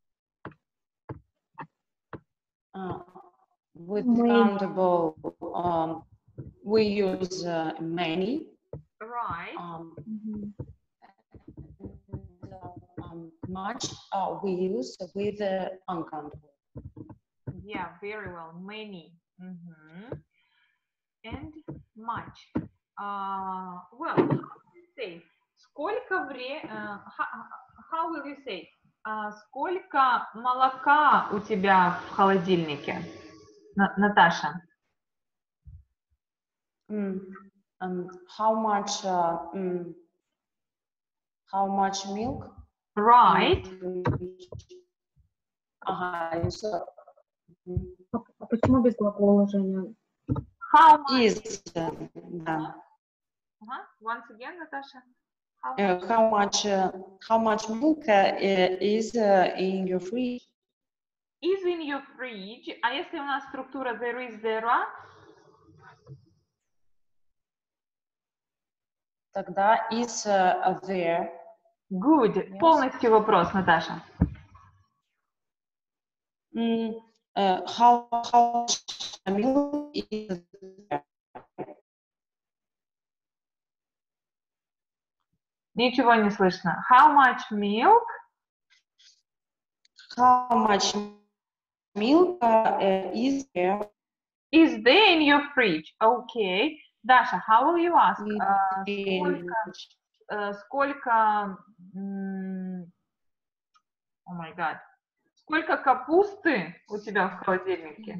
Uh, with Many. countable, um, we use uh, many. Right. Um, Мгм. and, uh, um, much uh, we use with uh, uncountable. Yeah, very well. Many. Mhm. And much. Uh, well, how will you say? Сколько времени? How will you say? Uh, сколько молока у тебя в холодильнике, На- Наташа? Mm, um, how much? Uh, mm, how much milk? Right. Ага, so, mm, А а почему без глагола, Женя? How much? is, uh, да. Uh-huh. Once again, Natasha. Uh, how much uh, how much milk uh, is uh, in your fridge? Is in your fridge. А если у нас структура there is, there are? Тогда is uh, there. Good. Yes. Полностью вопрос, Наташа. Mm, uh, how how much milk is there? Ничего не слышно. How much milk? How much milk uh, is there? Is there in your fridge? Okay. Даша, how will you ask? Uh, In- сколько, uh, сколько, м, oh my god, сколько капусты у тебя в холодильнике?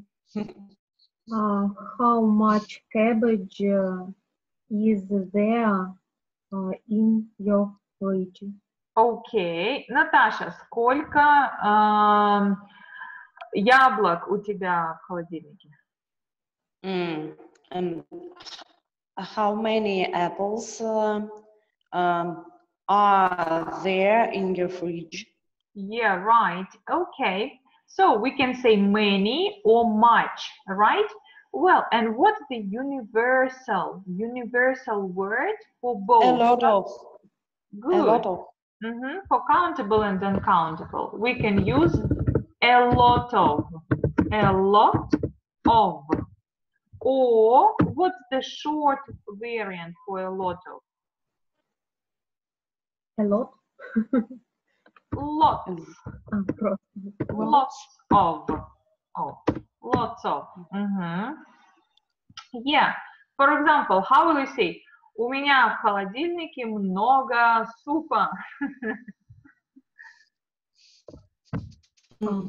Uh, how much cabbage uh, is there uh, in your fridge? Окей. Наташа, сколько эм, яблок у тебя в холодильнике? Mm, um, how many apples uh, um, are there in your fridge? Yeah, right. Okay. So we can say many or much, right? Well, and what's the universal, universal word for both? A lot of. Good. A lot of. Mhm. For countable and uncountable, we can use a lot of, a lot of. Or what's the short variant for a lot of? A lot? Lots, Uh, просто. lots of, oh, lots of. Mhm. Yeah. For example, how will you say? У меня в холодильнике много супа. Mm.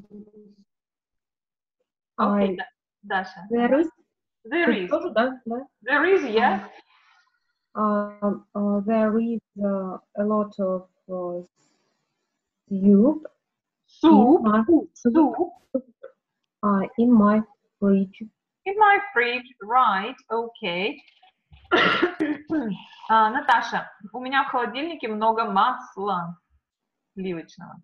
Okay, I- Da- Dasha. There is. There is. Тоже, да, да. There is, yes. Um, uh, there is uh, a lot of uh, soup Soup. in my, Soup. uh, in my fridge. In my fridge, right, okay. А, Наташа, у меня в холодильнике много масла сливочного.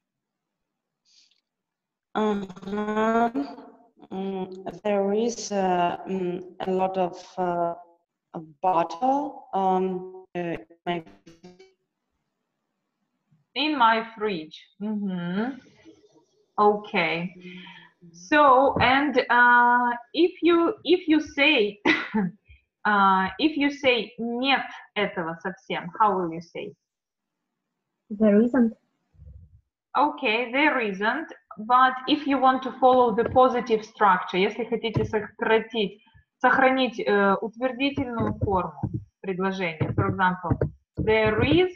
Uh-huh. Mm, there is uh, mm, a lot of uh, of butter um, uh, my- In my fridge. Mhm. Okay. So, and uh, if you if you say uh, if you say нет этого совсем, how will you say? There isn't. Okay, there isn't. But if you want to follow the positive structure, если хотите сократить, сохранить э, утвердительную форму предложения, for example, there is,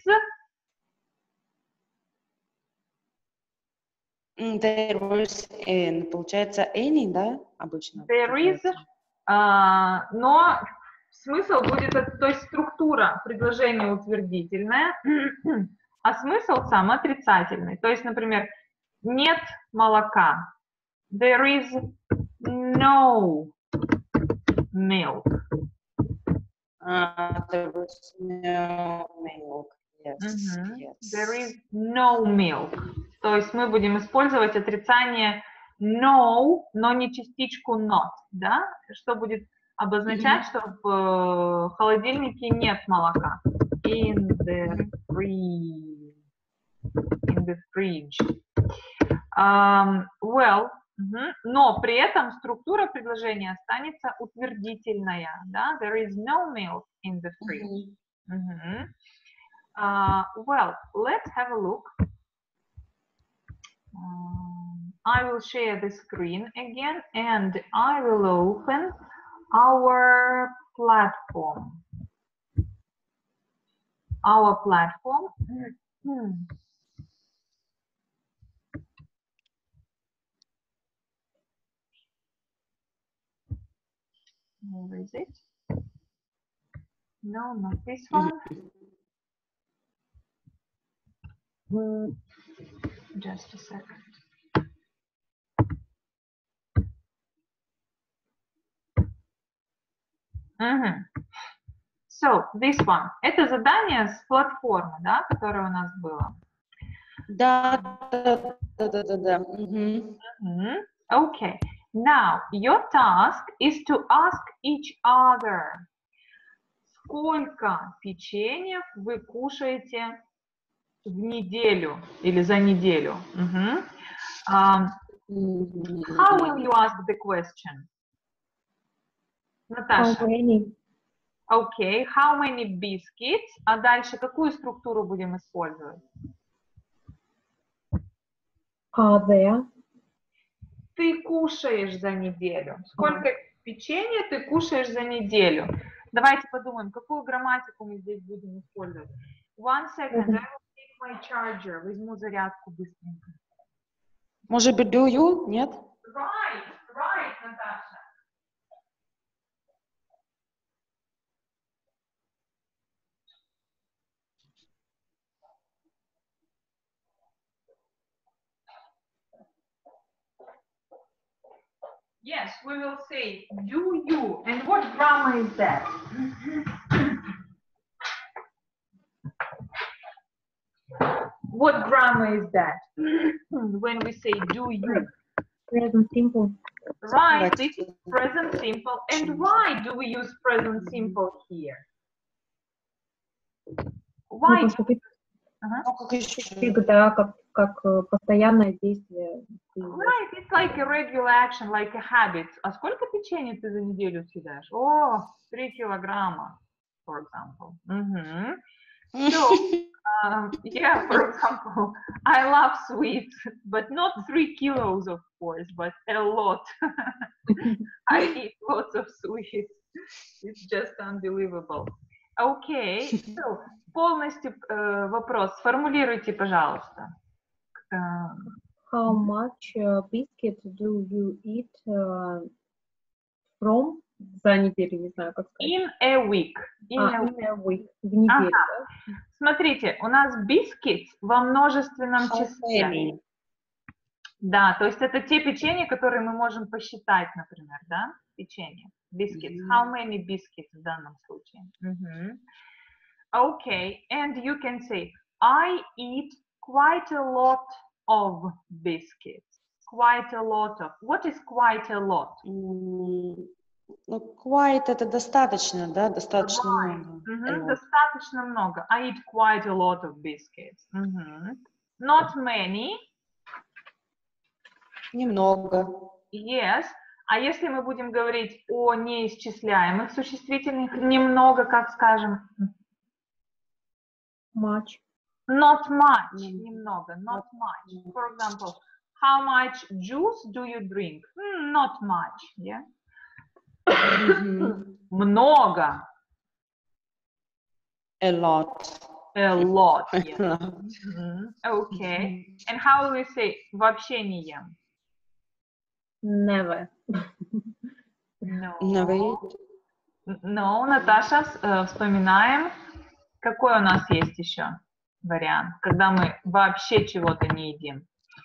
Mm, there is, and получается any, да, обычно. there is, а, но смысл будет, это- то есть структура предложения утвердительная, а смысл сам отрицательный. То есть, например, нет молока. There is no milk. Uh, there is no milk. Yes, Мгм. yes. There is no milk. То есть мы будем использовать отрицание no, но не частичку not, да? Что будет обозначать, что в э, холодильнике нет молока. In the fridge. In the fridge. Um, well, мгм. Но при этом структура предложения останется утвердительная, да? There is no milk in the fridge. Мгм. Mhm. Uh, well, let's have a look. Um, I will share the screen again and I will open our platform. Our platform. Hmm. Where is it? No, not this one. Mm, Just a second. Mhm. So, this one. Это задание с платформы, да, которое у нас было. Да, да, да, да, да, да. Мгм. Mhm. Okay. Now, your task is to ask each other. Сколько печеньев вы кушаете в неделю или за неделю? Мгм. Um, how will you ask the question? How Наташа. many Okay. How many biscuits? А дальше какую структуру будем использовать? are there? Ты кушаешь за неделю. Сколько печенья ты кушаешь за неделю? Давайте подумаем, какую грамматику мы здесь будем использовать. One second, I will take my charger. Возьму зарядку быстренько. Может быть, do you? Нет? Right, right, Наташа. Yes, we will say, do you? And what grammar is that? What grammar is that? When we say, do you? Present simple. Right, this is present simple. And why do we use present simple here? Ну, Why? поступить Uh-huh. Ну, как еще? всегда как, как э, постоянное действие. Ты едешь. Right, it's like a regular action, like a habit. А сколько печенья ты за неделю съедаешь? О, три килограмма, for example. Mhm. So, um, yeah, for example, I love sweets, but not three kilos, of course, but a lot. I eat lots of sweets. It's just unbelievable. Okay, so, полностью э, вопрос. Сформулируйте, пожалуйста. Э, How much uh, biscuit do you eat uh, from? За неделю, не знаю, как сказать. In a week. In А, a in a week. В неделю, Ага. Смотрите, у нас biscuits во множественном How числе. many? Да, то есть это те печенья, которые мы можем посчитать, например, да? Печенье. Biscuits. Мгм. How many biscuits в данном случае? Мгм. Okay, and you can say, I eat quite a lot of biscuits. Quite a lot of. What is quite a lot? М, Ну, quite это достаточно, да? Достаточно Right. много. Мгм, A lot. достаточно много. I eat quite a lot of biscuits. Мгм. Not many. Немного. Yes. А если мы будем говорить о неисчисляемых существительных, немного, как скажем, Much. not much, Мгм. немного, not much. much. For example, how much juice do you drink? Hmm, not much, yeah? Мгм. Много, A lot. a lot, A yeah. lot. Мгм. Okay. And how will we say вообще не ем? Never. No. Never eat. No, Наташа, с- э, вспоминаем, какой у нас есть еще вариант, когда мы вообще чего-то не едим.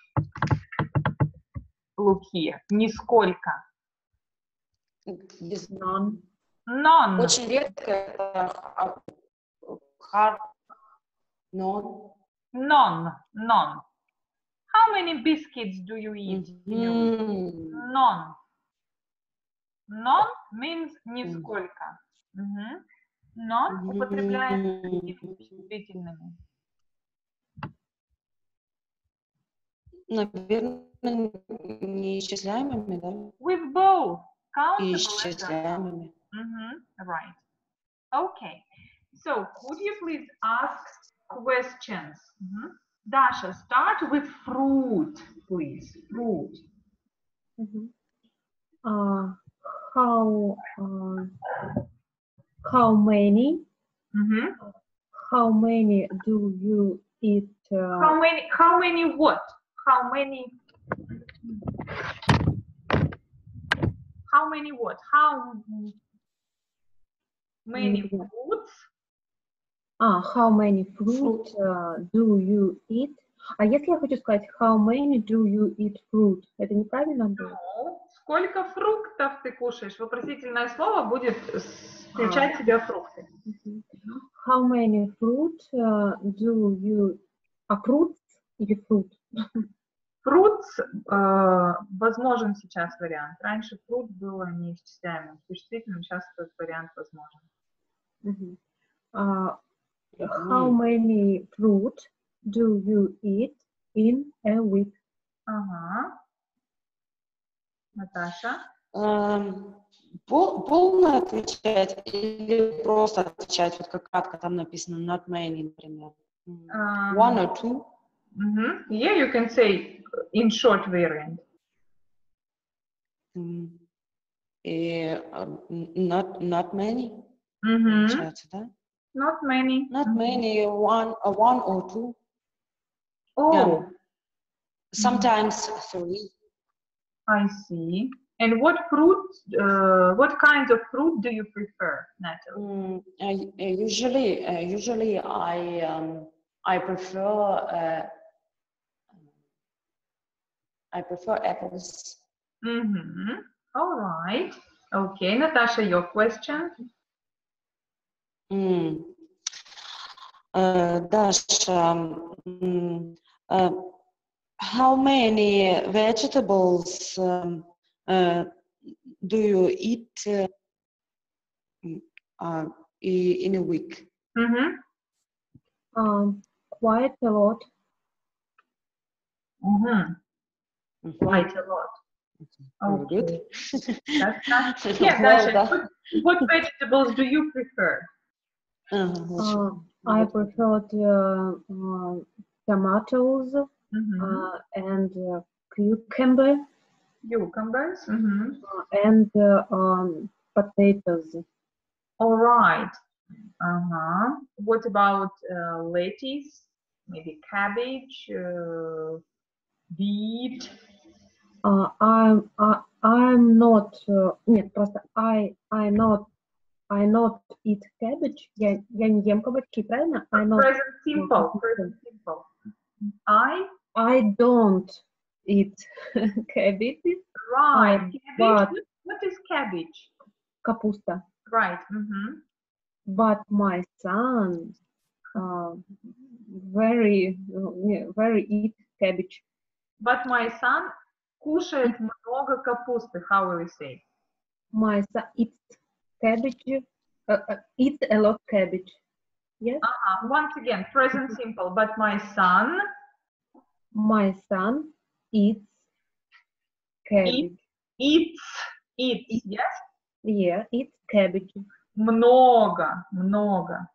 Look here. Нисколько. Без- None. None. Очень редко это а, hard. No. None. None. How many biscuits do you eat in a week? Мгм. None. None means нисколько. Мгм. None употребляется с какими существительными? Наверное, неисчисляемыми, да? With both. Countable and Исчисляемыми. Mm-hmm. Right. Okay. So, could you please ask questions? Mhm. Dasha, start with fruit, please. Fruit. Мгм. Uh, how uh, how many Mhm. how many do you eat? Uh, How many? How many what? How many? How many what? How many Не знаю. fruits? А, how many fruit Fruit. uh, do you eat? А если я хочу сказать how many do you eat fruit? Это неправильно будет? No. Сколько фруктов ты кушаешь? Вопросительное слово будет включать в себя фрукты. How many fruit uh, do you... А fruits или fruit? Fruits, э, возможен сейчас вариант. Раньше fruit было неисчисляемым существительным, сейчас этот вариант возможен. Mm-hmm. uh, how many fruit do you eat in a week? Ага. Наташа? Um, пол, полно отвечать или просто отвечать, вот как кратко там написано, not many, например. Um, One or two? Mm-hmm. Yeah, you can say in short variant. Mm. И, uh, not, not many? Mm-hmm. Получается, да? Not many. Not Mm-hmm. many, one, uh, one or two. Oh, Yeah. Sometimes three. I see. And what fruit, uh, what kinds of fruit do you prefer, Natalie? Mm, uh, usually, uh, usually I, um, I prefer, uh, I prefer apples. Mm-hmm. All right. Okay, Natasha, your question. Mm. Uh, Dasha, mm, uh, how many vegetables um, uh, do you eat uh, uh, in a week? Mm-hmm. Um, quite a lot. Mm-hmm. Mm-hmm. Quite a lot. Very Okay. good. That's nice. Yeah, Well Dasha, what, what vegetables do you prefer? Uh, Uh, I prefer uh, uh, tomatoes Mm-hmm. uh, and uh, cucumber Cucumbers. Mm-hmm. uh, and uh, um, potatoes. All right. Uh-huh. What about uh, lettuce? Maybe cabbage, uh, beet? Uh, I'm I, I'm not uh, нет, просто I I not I not eat cabbage. Я я не ем кабачки, правильно? I not Present simple. Present simple. I? I don't eat cabbage. Right. Uh, Cabbage. but What is cabbage? капуста. Right. Mm-hmm. But my son uh, very uh, very eat cabbage. But my son кушает много капусты. How will we say? My son eats cabbage. Uh, uh, eats a lot cabbage. Yes. Uh-huh. Once again, present simple. But my son. My son eats cabbage. Eats. Eats. Eats. Yes. Yeah, eats cabbage. Много. Много.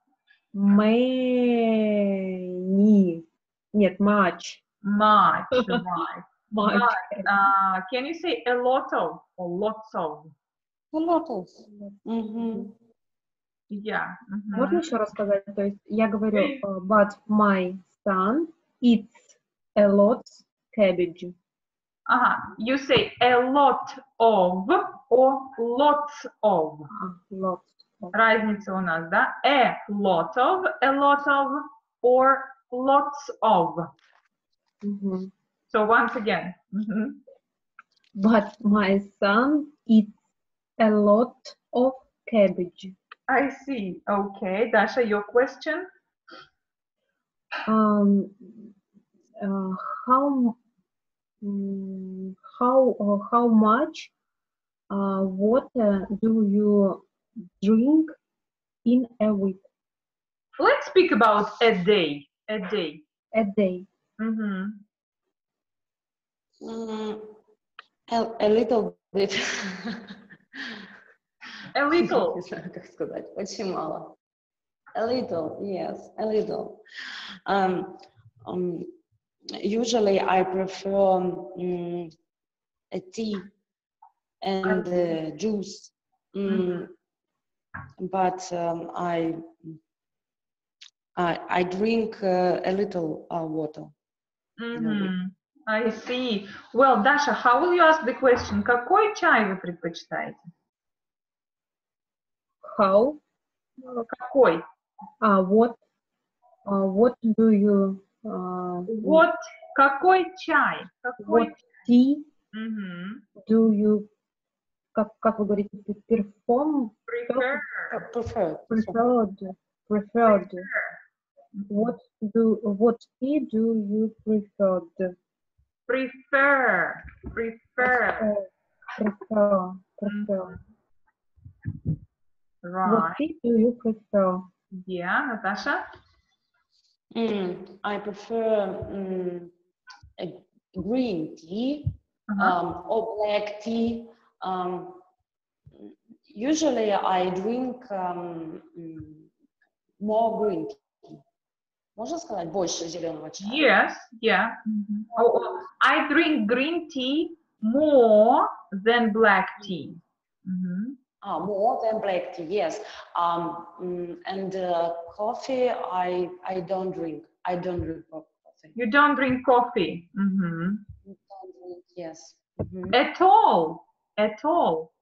Many. Нет, much. Much, right. Much. But, uh, can you say a lot of or lots of? A lot of. Mm-hmm. Yeah. Mm-hmm. Можно еще раз сказать? То есть я говорю, uh, but my son eats a lot cabbage. Uh-huh. You say a lot of or lots of. Uh, lots of. Разница у нас, да? A lot of, a lot of, or lots of. Mm-hmm. So once again. Mm-hmm. But my son eats a lot of cabbage. I see. Okay. Dasha, your question? Um, uh, how um, how uh, how much uh, water do you drink in a week? Let's speak about a day. A day. A day. Mm-hmm. Mm, a, a little bit. A little. Не знаю, как сказать. Очень мало. A little, yes, a little. Um, um, usually I prefer um, a tea and uh, juice, um, but um, I, I I drink uh, a little uh, water. Mm-hmm. I see. Well, Dasha, how will you ask the question? Какой чай вы предпочитаете? How? Какой? Uh, what? Uh, what do you? Uh, Вот какой чай? Какой what tea mm-hmm. do you как, как вы говорите, perform, Prefer. Prefer. preferred, preferred. What do, what tea do you prefer? Prefer. Prefer. Prefer, prefer. What Right. tea do you prefer? Yeah, Natasha? Mm, I prefer mm, a green tea Uh-huh. um, or black tea. Um, usually I drink um, mm, more green tea. Можно сказать больше зеленого чая? Yes, yeah. Mhm. Oh, oh, I drink green tea more than black tea. Mhm. Ah, more than black tea, yes. Um, mm, and uh, coffee, I I don't drink. I don't drink coffee. You don't drink coffee. Mhm. I don't drink, yes. Mhm. At all. At all.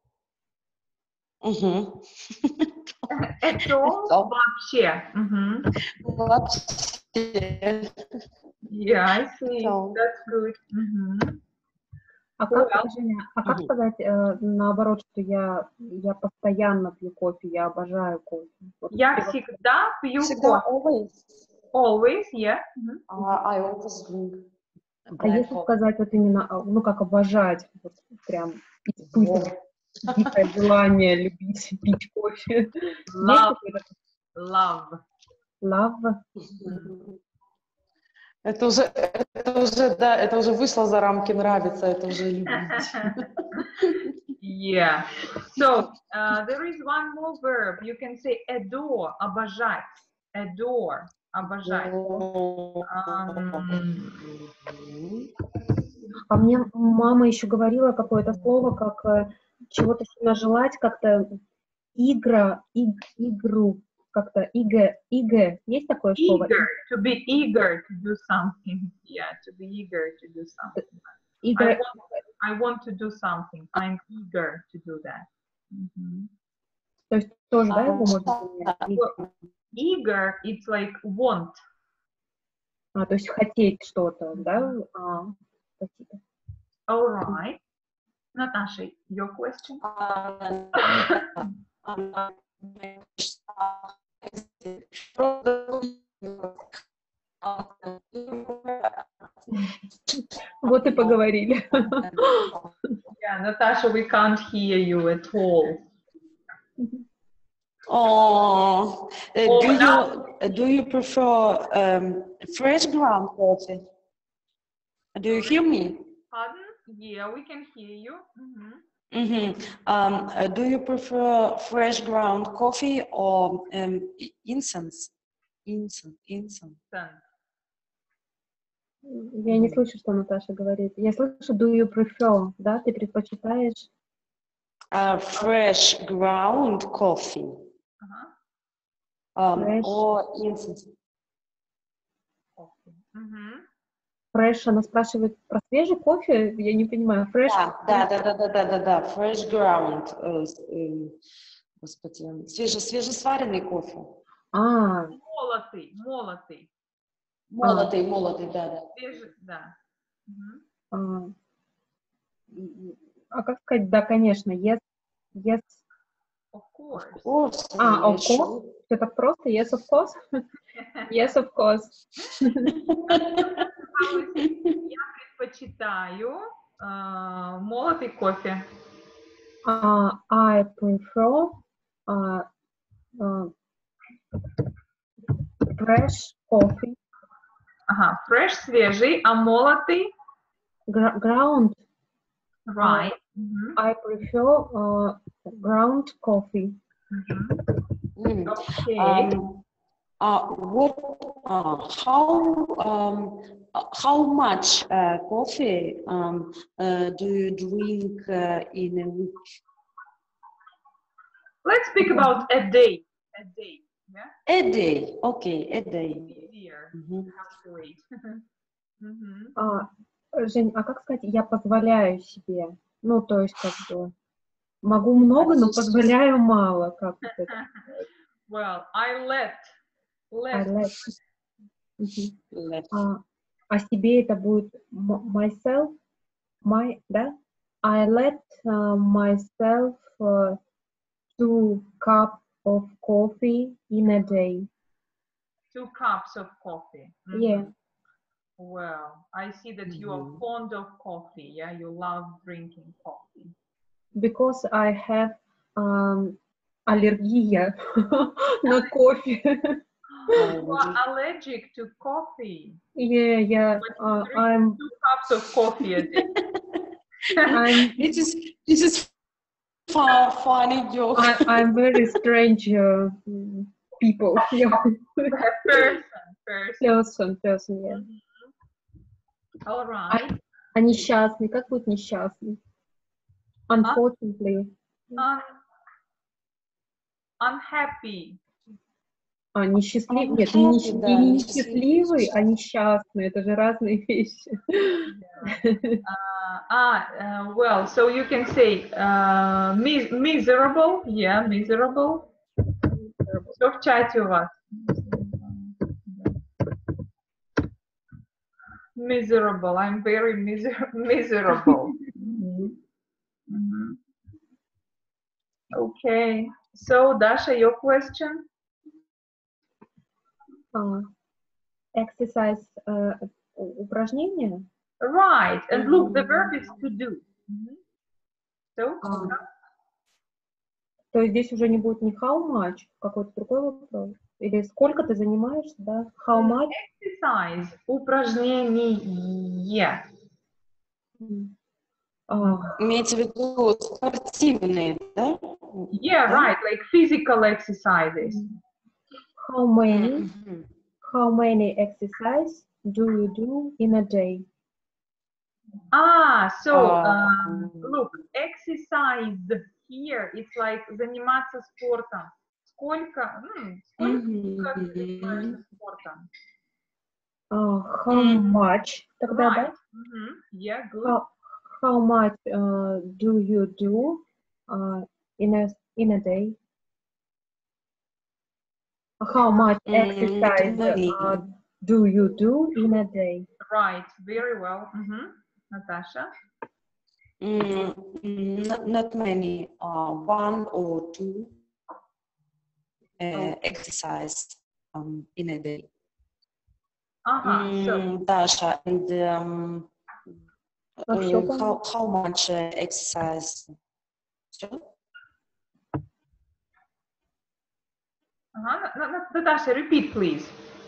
Мгм. At all. all. Вообще. Mhm. Вообще. Yeah, I see. So- That's good. Mhm. А как, Well. Женя, а как Мгм. сказать э, наоборот, что я, я постоянно пью кофе, я обожаю кофе? Вот Я при- всегда пью Всегда кофе. always. Always, yeah. Mhm. Uh, I always drink А black если coffee. сказать вот именно, а, ну как обожать, вот прям испытывать Вот. дикое желание любить пить кофе. Есть Love. какой-то Love. love? Это уже, это уже, да, это уже вышло за рамки нравится, это уже любить. Yeah. So uh, there is one more verb. You can say adore, обожать. Adore, обожать. Um, А мне мама еще говорила какое-то слово, как э, чего-то сильно желать, как-то игра, иг, игру, как-то иге, иге. Есть такое слово? eager, to be eager to do something. Yeah, to be eager to do something. I Игра. want, I want to do something. I'm eager to do that. Mhm. То есть тоже, да, его можно поменять? Well, eager, it's like want. А, то есть хотеть что-то, да? А, спасибо. All right. Natasha, your question? Вот и поговорили. Yeah, Natasha, we can't hear you at all. Oh, uh, Oh, do now- you do you prefer um, fresh ground coffee? Do you hear me? Pardon? Yeah, we can hear you. Mhm. Mm-hmm. Um, uh, do you prefer fresh ground coffee or um, i- incense? Incense, incense. Then, Я не слышу, что Наташа говорит. Я слышу do you prefer, да? Ты предпочитаешь? Uh, fresh ground coffee uh-huh. um, Fresh. or incense. Mhm. Fresh, она спрашивает про свежий кофе? Я не понимаю. Fresh? Да, да, да, да, да, да, да, fresh ground. э, с- э, Господи, свеже, свежесваренный кофе. А, Молотый, молотый. Молотый, молотый, да, да. Свежий, да. Мгм. а, а как сказать? Да, конечно. Yes, yes. Of course. О, А, of хорошо. course? Все так просто? Yes, of course? Yes, of course. Я предпочитаю э, молотый кофе. Uh, I prefer uh, uh, fresh coffee. Ага, fresh, свежий, а молотый, Gra- ground. right. Мгм. I prefer uh, ground coffee. Мгм. М. Окей. Um, uh, what, uh, how, um, uh, how much uh, coffee um, uh, do you drink uh, in a week? Let's speak about a day. A day. Yeah? A day. Okay, a day. Easier. Мгм. Calculate. Мгм. А, Жень, а как сказать, я позволяю себе? Ну, то есть, как бы, могу много, но позволяю мало. Как вот это? Well, I let. I Let. let. Мгм. Left. А, а себе это будет м- myself, my, да? I let uh, myself uh, two cups of coffee in a day. Two cups of coffee. Mhm. Yeah. Well, I see that you are Mhm. fond of coffee. Yeah, you love drinking coffee. Because I have um, аллергия на кофе. You are allergic to coffee. Yeah, yeah. But you Uh, drink I'm two cups of coffee a day. I'm This is this is fun, funny joke. I, I'm very strange uh, mm, people. Yeah. Person, person. Person, person, yeah. All right. А несчастный, как будет несчастный? Unfortunately. Un unhappy. А, несчастливый? Нет, не, несч- Unhappy, да, не несчастливый. несчастливый, а несчастный. Это же разные вещи. Uh, ah, uh, well, so you can say uh, mis miserable. Yeah, miserable. Что в чате у вас? Miserable. I'm very miser miserable. Mhm. Mhm. Okay. So, Dasha, your question? А, exercise, э, упражнение. Right. And look, the verb is to do. Mhm. So, А, то есть здесь уже не будет не how much, какой-то другой вопрос. Или сколько ты занимаешься, да? How much? exercise. Упражнение. М. А, Имеется в виду спортивные, да? Yeah, Да? right. Like physical exercises. how many? Мгм. How many exercise do you do in a day? Ah, so А, um, look, exercise here, it's like заниматься спортом. Сколько, м, сколько ты занимаешься мгм. спортом? А, how М. much? Тогда, да? Right. Мгм. Yeah, good. How, how much uh, do you do uh, in a in a day? How much М, exercise not many. uh, do you do in a day? Right. Very well. Mhm. Natasha? М, м, Not, not many. Uh, one or two uh, exercise um, in a day. Uh-huh. So, Mm, Dasha, and um, А uh, что там? how, how much uh, exercise? Sure. uh-huh. Na- Na- Natasha, repeat, please.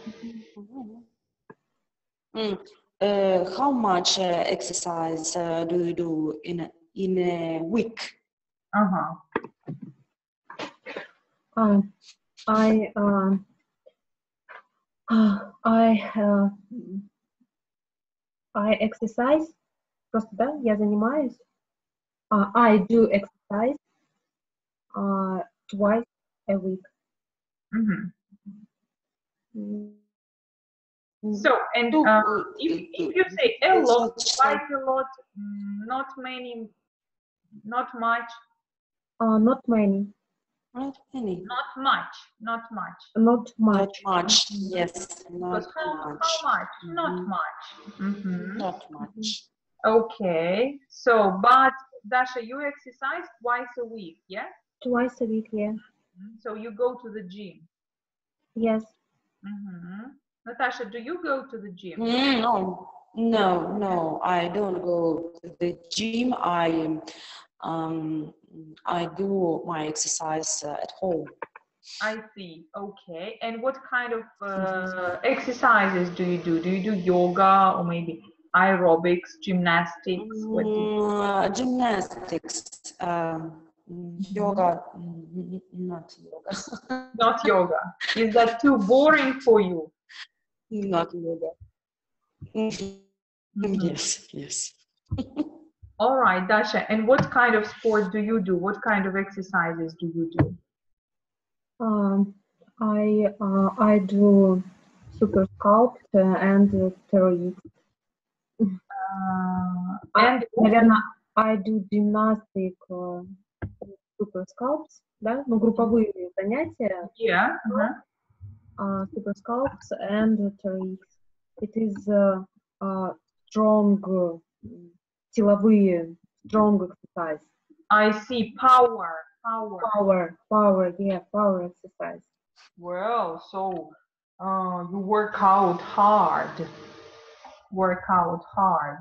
Mm, uh, how much uh, exercise uh, do you do in a, in a week? Uh-huh. Uh, I uh, uh, I uh, I exercise. Просто, да, я занимаюсь. Uh, I do exercise uh, twice a week. Mhm. Mm, So, and Two, uh, uh, if, uh, if you say a uh, lot, such quite a lot, mm, not many, not much, uh, not many, not many, not much, not much. not not much. much. Yes, Because not how, much. how much? Not Mhm. much. Mhm. Not much. Okay. So, but Dasha, you exercise twice a week, yeah? Twice a week, yeah. Mhm. So you go to the gym. Yes. Mhm. Natasha, do you go to the gym? Mm, no, no, no. I don't go to the gym. I um, I do my exercise uh, at home. I see. Okay. And what kind of uh, exercises do you do? Do you do yoga or maybe aerobics, gymnastics? What do you Mm, uh, gymnastics, um, yoga, mm, not yoga, Not yoga. Is that too boring for you? not yoga. Mhm. Mhm. Yes, yes. All right, Dasha. And what kind of sport do you do? What kind of exercises do you do? Um, I uh, I do super sculpt uh, and uh, theory. Uh, А, and наверное, I do gymnastic, uh, super sculpts, да, ну, групповые занятия, yeah. Uh-huh. uh, super sculpts and theory. It is uh, uh, strong, uh, силовые strong exercise. I see. Power. Power. Power, power, yeah, power exercise. Well, so uh, you work out hard. Work out hard.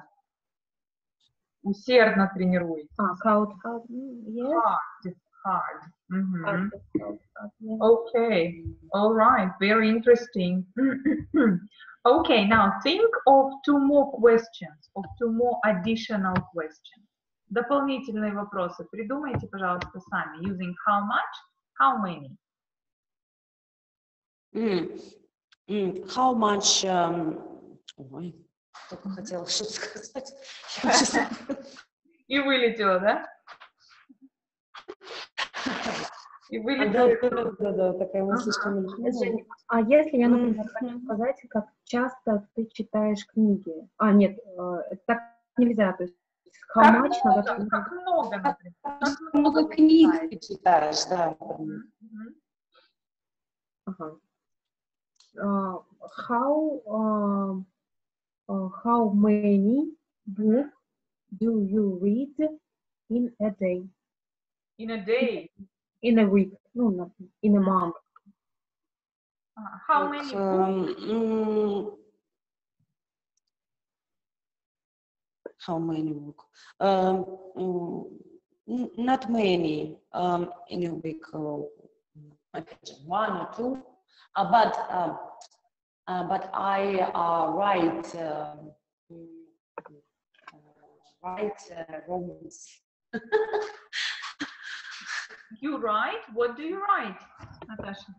Усердно тренируйтесь. Ah, count, count, yes. Hard. Hard. Mhm. Hard, hard, hard, yeah. Okay. All right. Very interesting. Okay. Now think of two more questions, of two more additional questions. Дополнительные вопросы придумайте, пожалуйста, сами. Using how much, how many. Mm. Mm. How much? Um, ой, только хотела что-то сказать. Я уже забыла. И вылетело, да? И Да, вылетело. да, да, да, такая мыслишка Жень, мелькнула. а если я, например, хочу Мгм. сказать, как часто ты читаешь книги? А, нет, э, так нельзя, то есть how Как much надо много, сказать. как много, например. Как Много вы книг читаете. ты читаешь, да. Мгм, мгм. Ага. Uh, how uh, uh, how many books do you read in a day? In a day. In a week? No, not in a month. Uh, How Так, many books? эм, м, how many book? Um, mm, n- not many. Um, in a week, uh, опять же, one or two. Uh, but um, uh, but I uh, write um, mm, uh, write uh, romance. You write? What do you write, Natasha?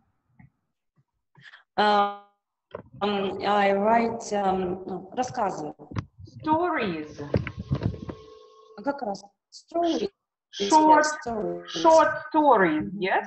Uh, um, I write um, ну, рассказы. Stories. А как раз stories. Short, Yes, stories. short stories, yes?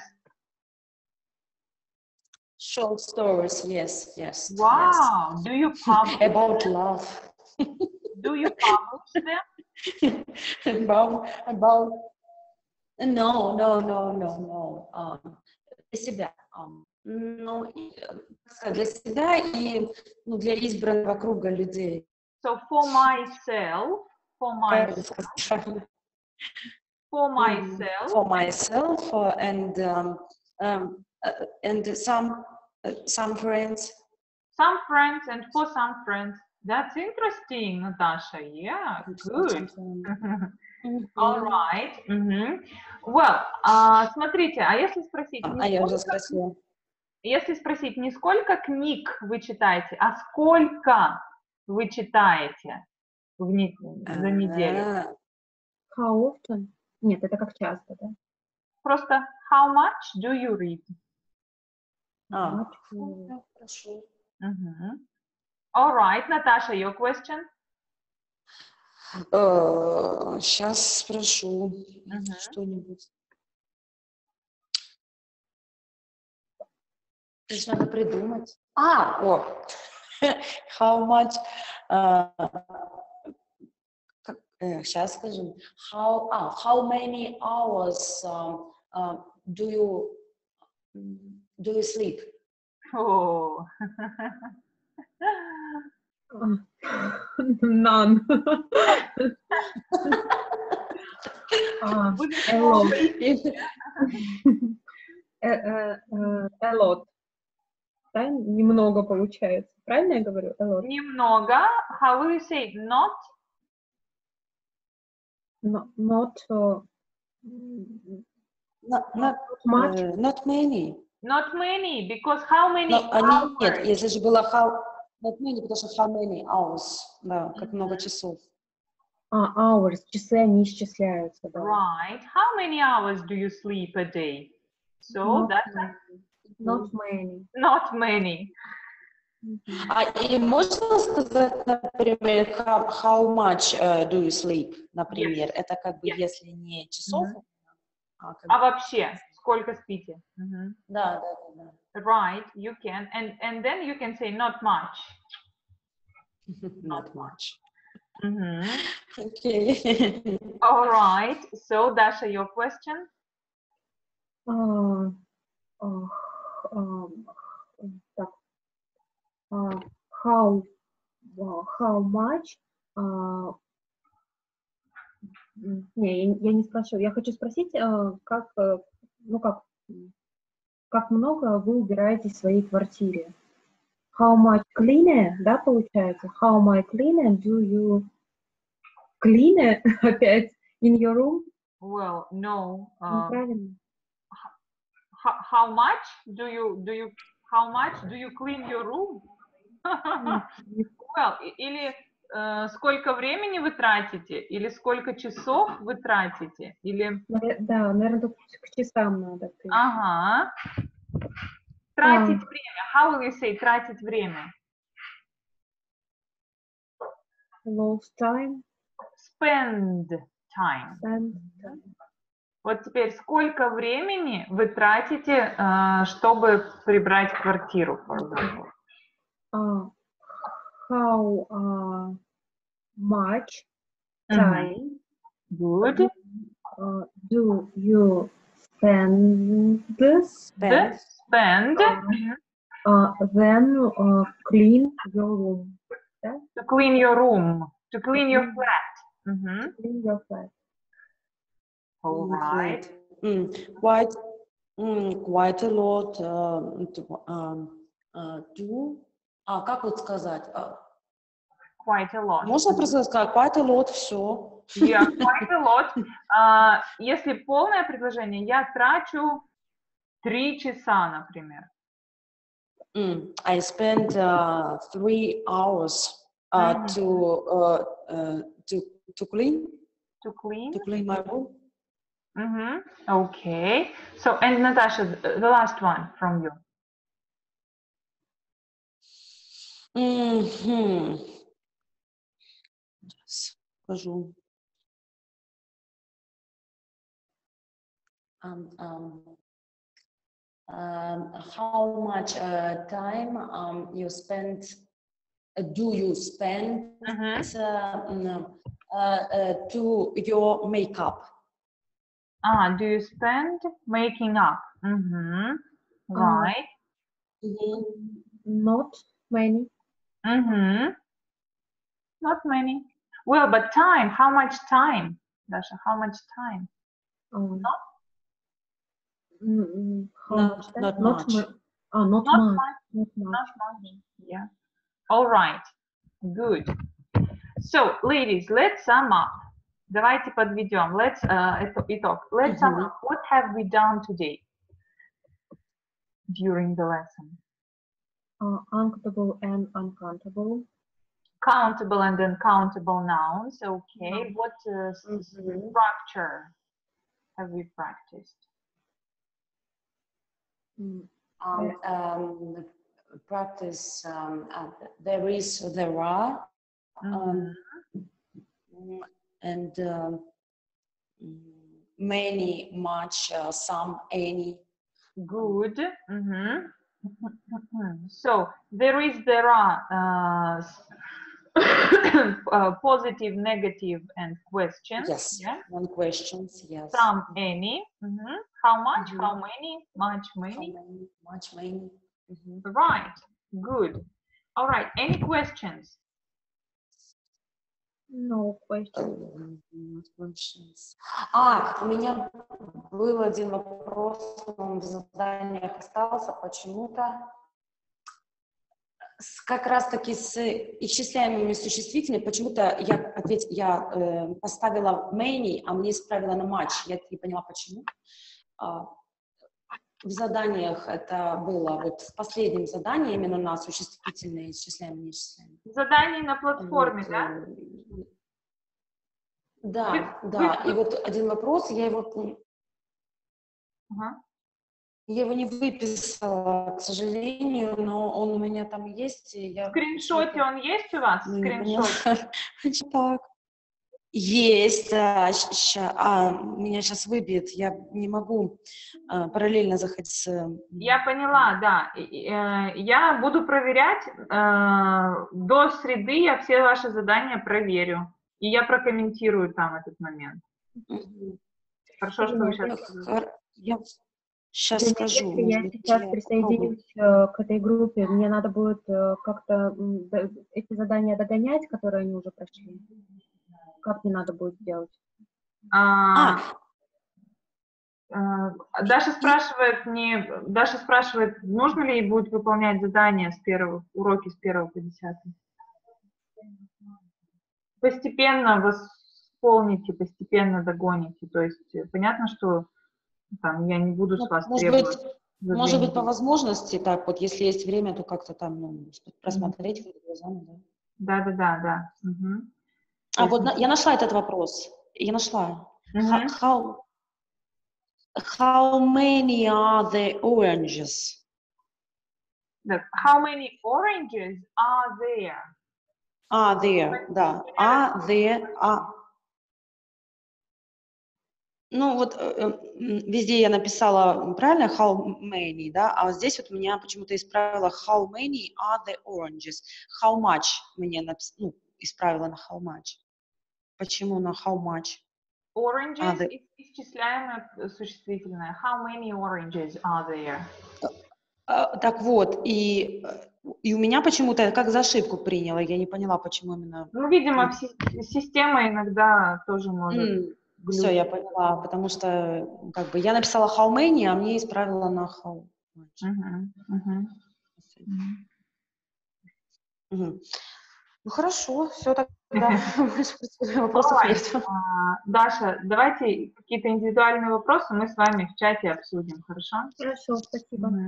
Short stories. Yes, yes. Wow. Do you Yes. publish? About love. Do you publish them? about about. No, no, no, no, no. Um, для себя. Um, ну, и, э, как сказать, для себя и ну, для избранного круга людей. So for myself, for Правильно myself, сказала. for Mhm. myself, For myself uh, and um, um, uh, and some uh, some friends. some friends, and for some friends. That's interesting, Natasha. Yeah, good. Мгм. All right. Мгм. Well, а, смотрите, а если спросить, не А я уже сколько, спросила. если спросить, не сколько книг вы читаете, а сколько вы читаете в не- за неделю? А, How often? Нет, это как часто, да? Просто how much do you read? а, Much, ну, э, да, хорошо. Мгм. All right, Natasha, your question? Сейчас спрошу Мгм. что-нибудь. То есть надо придумать. А, о, how much, а, как, э, сейчас скажу. How, а, how many hours um, uh, do you do you sleep? О. None. А, Будет a много. lot. Э, э, э, a lot. Да, немного получается. Правильно я говорю? A lot. Немного. How will you say not? No- Not, uh, Not, not, much. э, not many. Not many, because how many Но, а, hours? нет, если же было how, not many, потому что how many hours, да, как много часов. А, hours. Часы, они исчисляются, да. Right. How many hours do you sleep a day? So Not that's many. Not many. not many. Мгм. А и можно сказать, например, how, how much uh, do you sleep, например? Yes. Это как бы Yes. если не часов, Мгм. а как А бы- вообще, сколько спите? Мгм. Да, да, да, Right, you can. And, and then you can say not much. да. Not much. Мгм. Окей. All right. So, Dasha, your question? А, а, а, так. А, how, а, how much а, Не, я, я не спрашиваю. Я хочу спросить, э, как, э, ну как, как много вы убираете в своей квартире? How much cleaner, да, получается? How much cleaner do you clean опять in your room? Well, no. Uh, Неправильно. how, how much do you do you how much do you clean your room? Well, и- или э, сколько времени вы тратите, или сколько часов вы тратите, или Навер- Да, наверное, тут к часам надо. ты. ага. Тратить время. How will you say тратить время? Lost time, Spend time. spend time. Вот теперь сколько времени вы тратите, э, чтобы прибрать квартиру, for example? Uh, how uh, much Мгм. time Good. uh, do you spend Spend. Spend. uh, then uh, clean your room? To clean your room. To clean your clean- flat. Мгм. Clean your flat. All right. Mm, quite, mm, quite a lot uh, to, um, uh, do. А как вот сказать? А, Quite a lot. Можно просто сказать quite a lot, все. Yeah, quite a lot. А, если полное предложение, я трачу три часа, например. Mm, I spent uh, three hours uh, Мгм. to uh, uh, to to clean To clean. to clean my room. Mhm. Okay. So, and Natasha, the the last one from you. Мгм. Сейчас скажу. Um, um, um, how much uh, time um, you spend? Uh, do you spend Mhm. uh, mm, uh, uh, to your makeup? Ah, do you spend making up? Mhm. Right. Mhm. Not many. Mhm. Not many. Well, but time. How much time, Dasha? How much time? Um, Not? mm, mm, how Not- much time? not Not much. mu- ah, not, Not much. much. Not much. Not much. Yeah. All right. Good. So, ladies, let's sum up. Давайте подведем. Let's uh, ито- итог. Let's sum Мгм. up. What have we done today during the lesson? Uh, uncountable and uncountable. Countable and uncountable nouns. Okay. What uh, s- s- Mhm. structure have we practiced? Mm, Um, um, practice. Um, uh, there is, there are, Mhm. um, and um, mm, many, much, uh, some, any. Good. Mhm. So there is, there are uh, s- uh, positive, negative, and questions. Yes. Yeah. One questions. Yes. Some, any. Mhm. How much? Mhm. How many? Much, How many. many? Much, many. Mhm. Right. Good. All right. Any questions? no question. М, not questions. А, у меня был один вопрос, он в заданиях остался почему-то. С- как раз-таки с исчисляемыми существительными, почему-то я, ответь, я э, поставила many, а мне исправила на much. Я не поняла, почему. А, в заданиях это было, вот в последнем задании именно на существительные, исчисляемые, неисчисляемые. Задание на платформе, Вот, да? э, Да, Вы- да. вы- И вот один вопрос, я его, м, Ага. я его не выписала, к сожалению, но он у меня там есть. И я В скриншоте он есть у вас? В не поняла. скриншоте? Так. Есть, да, щ- ща- а, меня сейчас выбьет, я не могу а, параллельно заходить с... м, Я поняла, да. И- и, э, Я буду проверять. э, До среды я все ваши задания проверю. И я прокомментирую там этот момент. Мгм. Хорошо, что вы Женя, сейчас... Хор- Я сейчас Женя, скажу, если может я быть, сейчас я попробую. присоединюсь э, к этой группе, мне надо будет э, как-то м, д- эти задания догонять, которые они уже прошли. Как мне надо будет сделать? А, А, э, Даша спрашивает, не, Даша спрашивает, нужно ли ей будет выполнять задания с первого, уроки с первого по десятый. Постепенно восполните, постепенно догоните. То есть э, понятно, что там я не буду с ну, вас может быть, требовать за две может быть, по недели. возможности, так вот, если есть время, то как-то там, ну, просмотреть Мгм. хоть глазами, да. Да, да, да, да. Мгм. То А есть, вот на- я нашла этот вопрос. Я нашла. How, мгм. how, how many are the oranges? Да. How many oranges are there? Are there, да. Are there, are. Ну вот э, э, м, везде я написала правильно how many, да, а вот здесь вот меня почему-то исправила how many are the oranges. How much мне напис- ну, исправила на how much. Почему на how much? Are Oranges the... и- исчисляемое э, существительное. How many oranges are there? А, так вот, и, э, и у меня почему-то как за ошибку приняла, я не поняла, почему именно... Ну, видимо, си- система иногда тоже может Все, я глючить. поняла, потому что м, как бы я написала how many, а мне исправила на how much. Мгм, мгм, мгм. Мгм. Ну хорошо, все тогда. Больше, в принципе, вопросов Alright. нет. А, Даша, давайте какие-то индивидуальные вопросы мы с вами в чате обсудим, хорошо? Хорошо, спасибо. Мгм.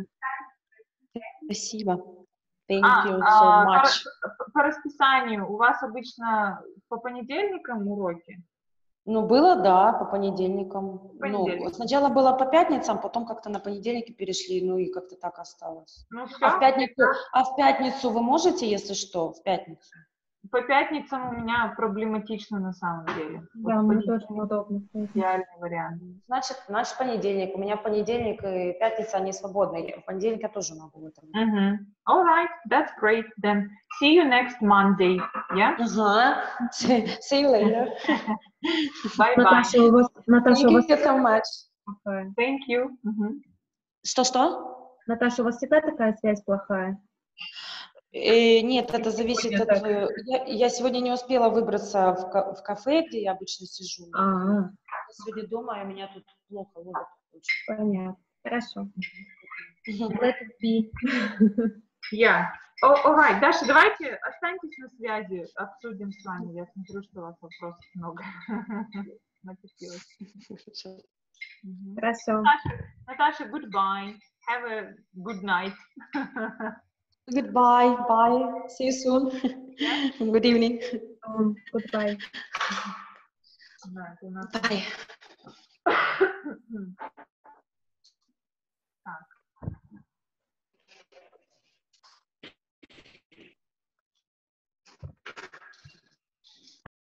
Спасибо. Thank А, you so а, по, much. по- по расписанию у вас обычно по понедельникам уроки? Ну, было, да, по понедельникам. Ну, Понедельник. сначала было по пятницам, потом как-то на понедельники перешли, ну и как-то так осталось. Ну А в все, пятницу, а в пятницу вы можете, если что, в пятницу? по пятницам у меня проблематично на самом деле. Вот Да, мне понедельник тоже неудобно. поэтому. идеальный вариант. Значит, значит, понедельник. У меня понедельник и пятница, они свободны. В понедельник я тоже могу в этом. Мгм. All right, that's great. Then see you next Monday. Yeah? Ага. See see you later. Bye bye. Наташа, у вас, Наташа, у вас Thank you so much. плохая. Thank you. Мгм. Что-что? Наташа, у вас всегда такая связь плохая? Э, нет, это Или зависит сегодня от... так? э, Я, я сегодня не успела выбраться в, ка- в кафе, где я обычно сижу. А, Я сегодня дома, и меня тут плохо ловят. очень. понятно. Хорошо. Let it be. Yeah. Oh, all right. Даша, давайте останьтесь на связи, обсудим с вами. Я смотрю, что у вас вопросов много накопилось. Мгм. Хорошо. Наташа, Наташа, goodbye. Have a good night. Goodbye, bye, see you soon. Yeah. Good evening. Um, goodbye. Да, это у нас- Bye. Так.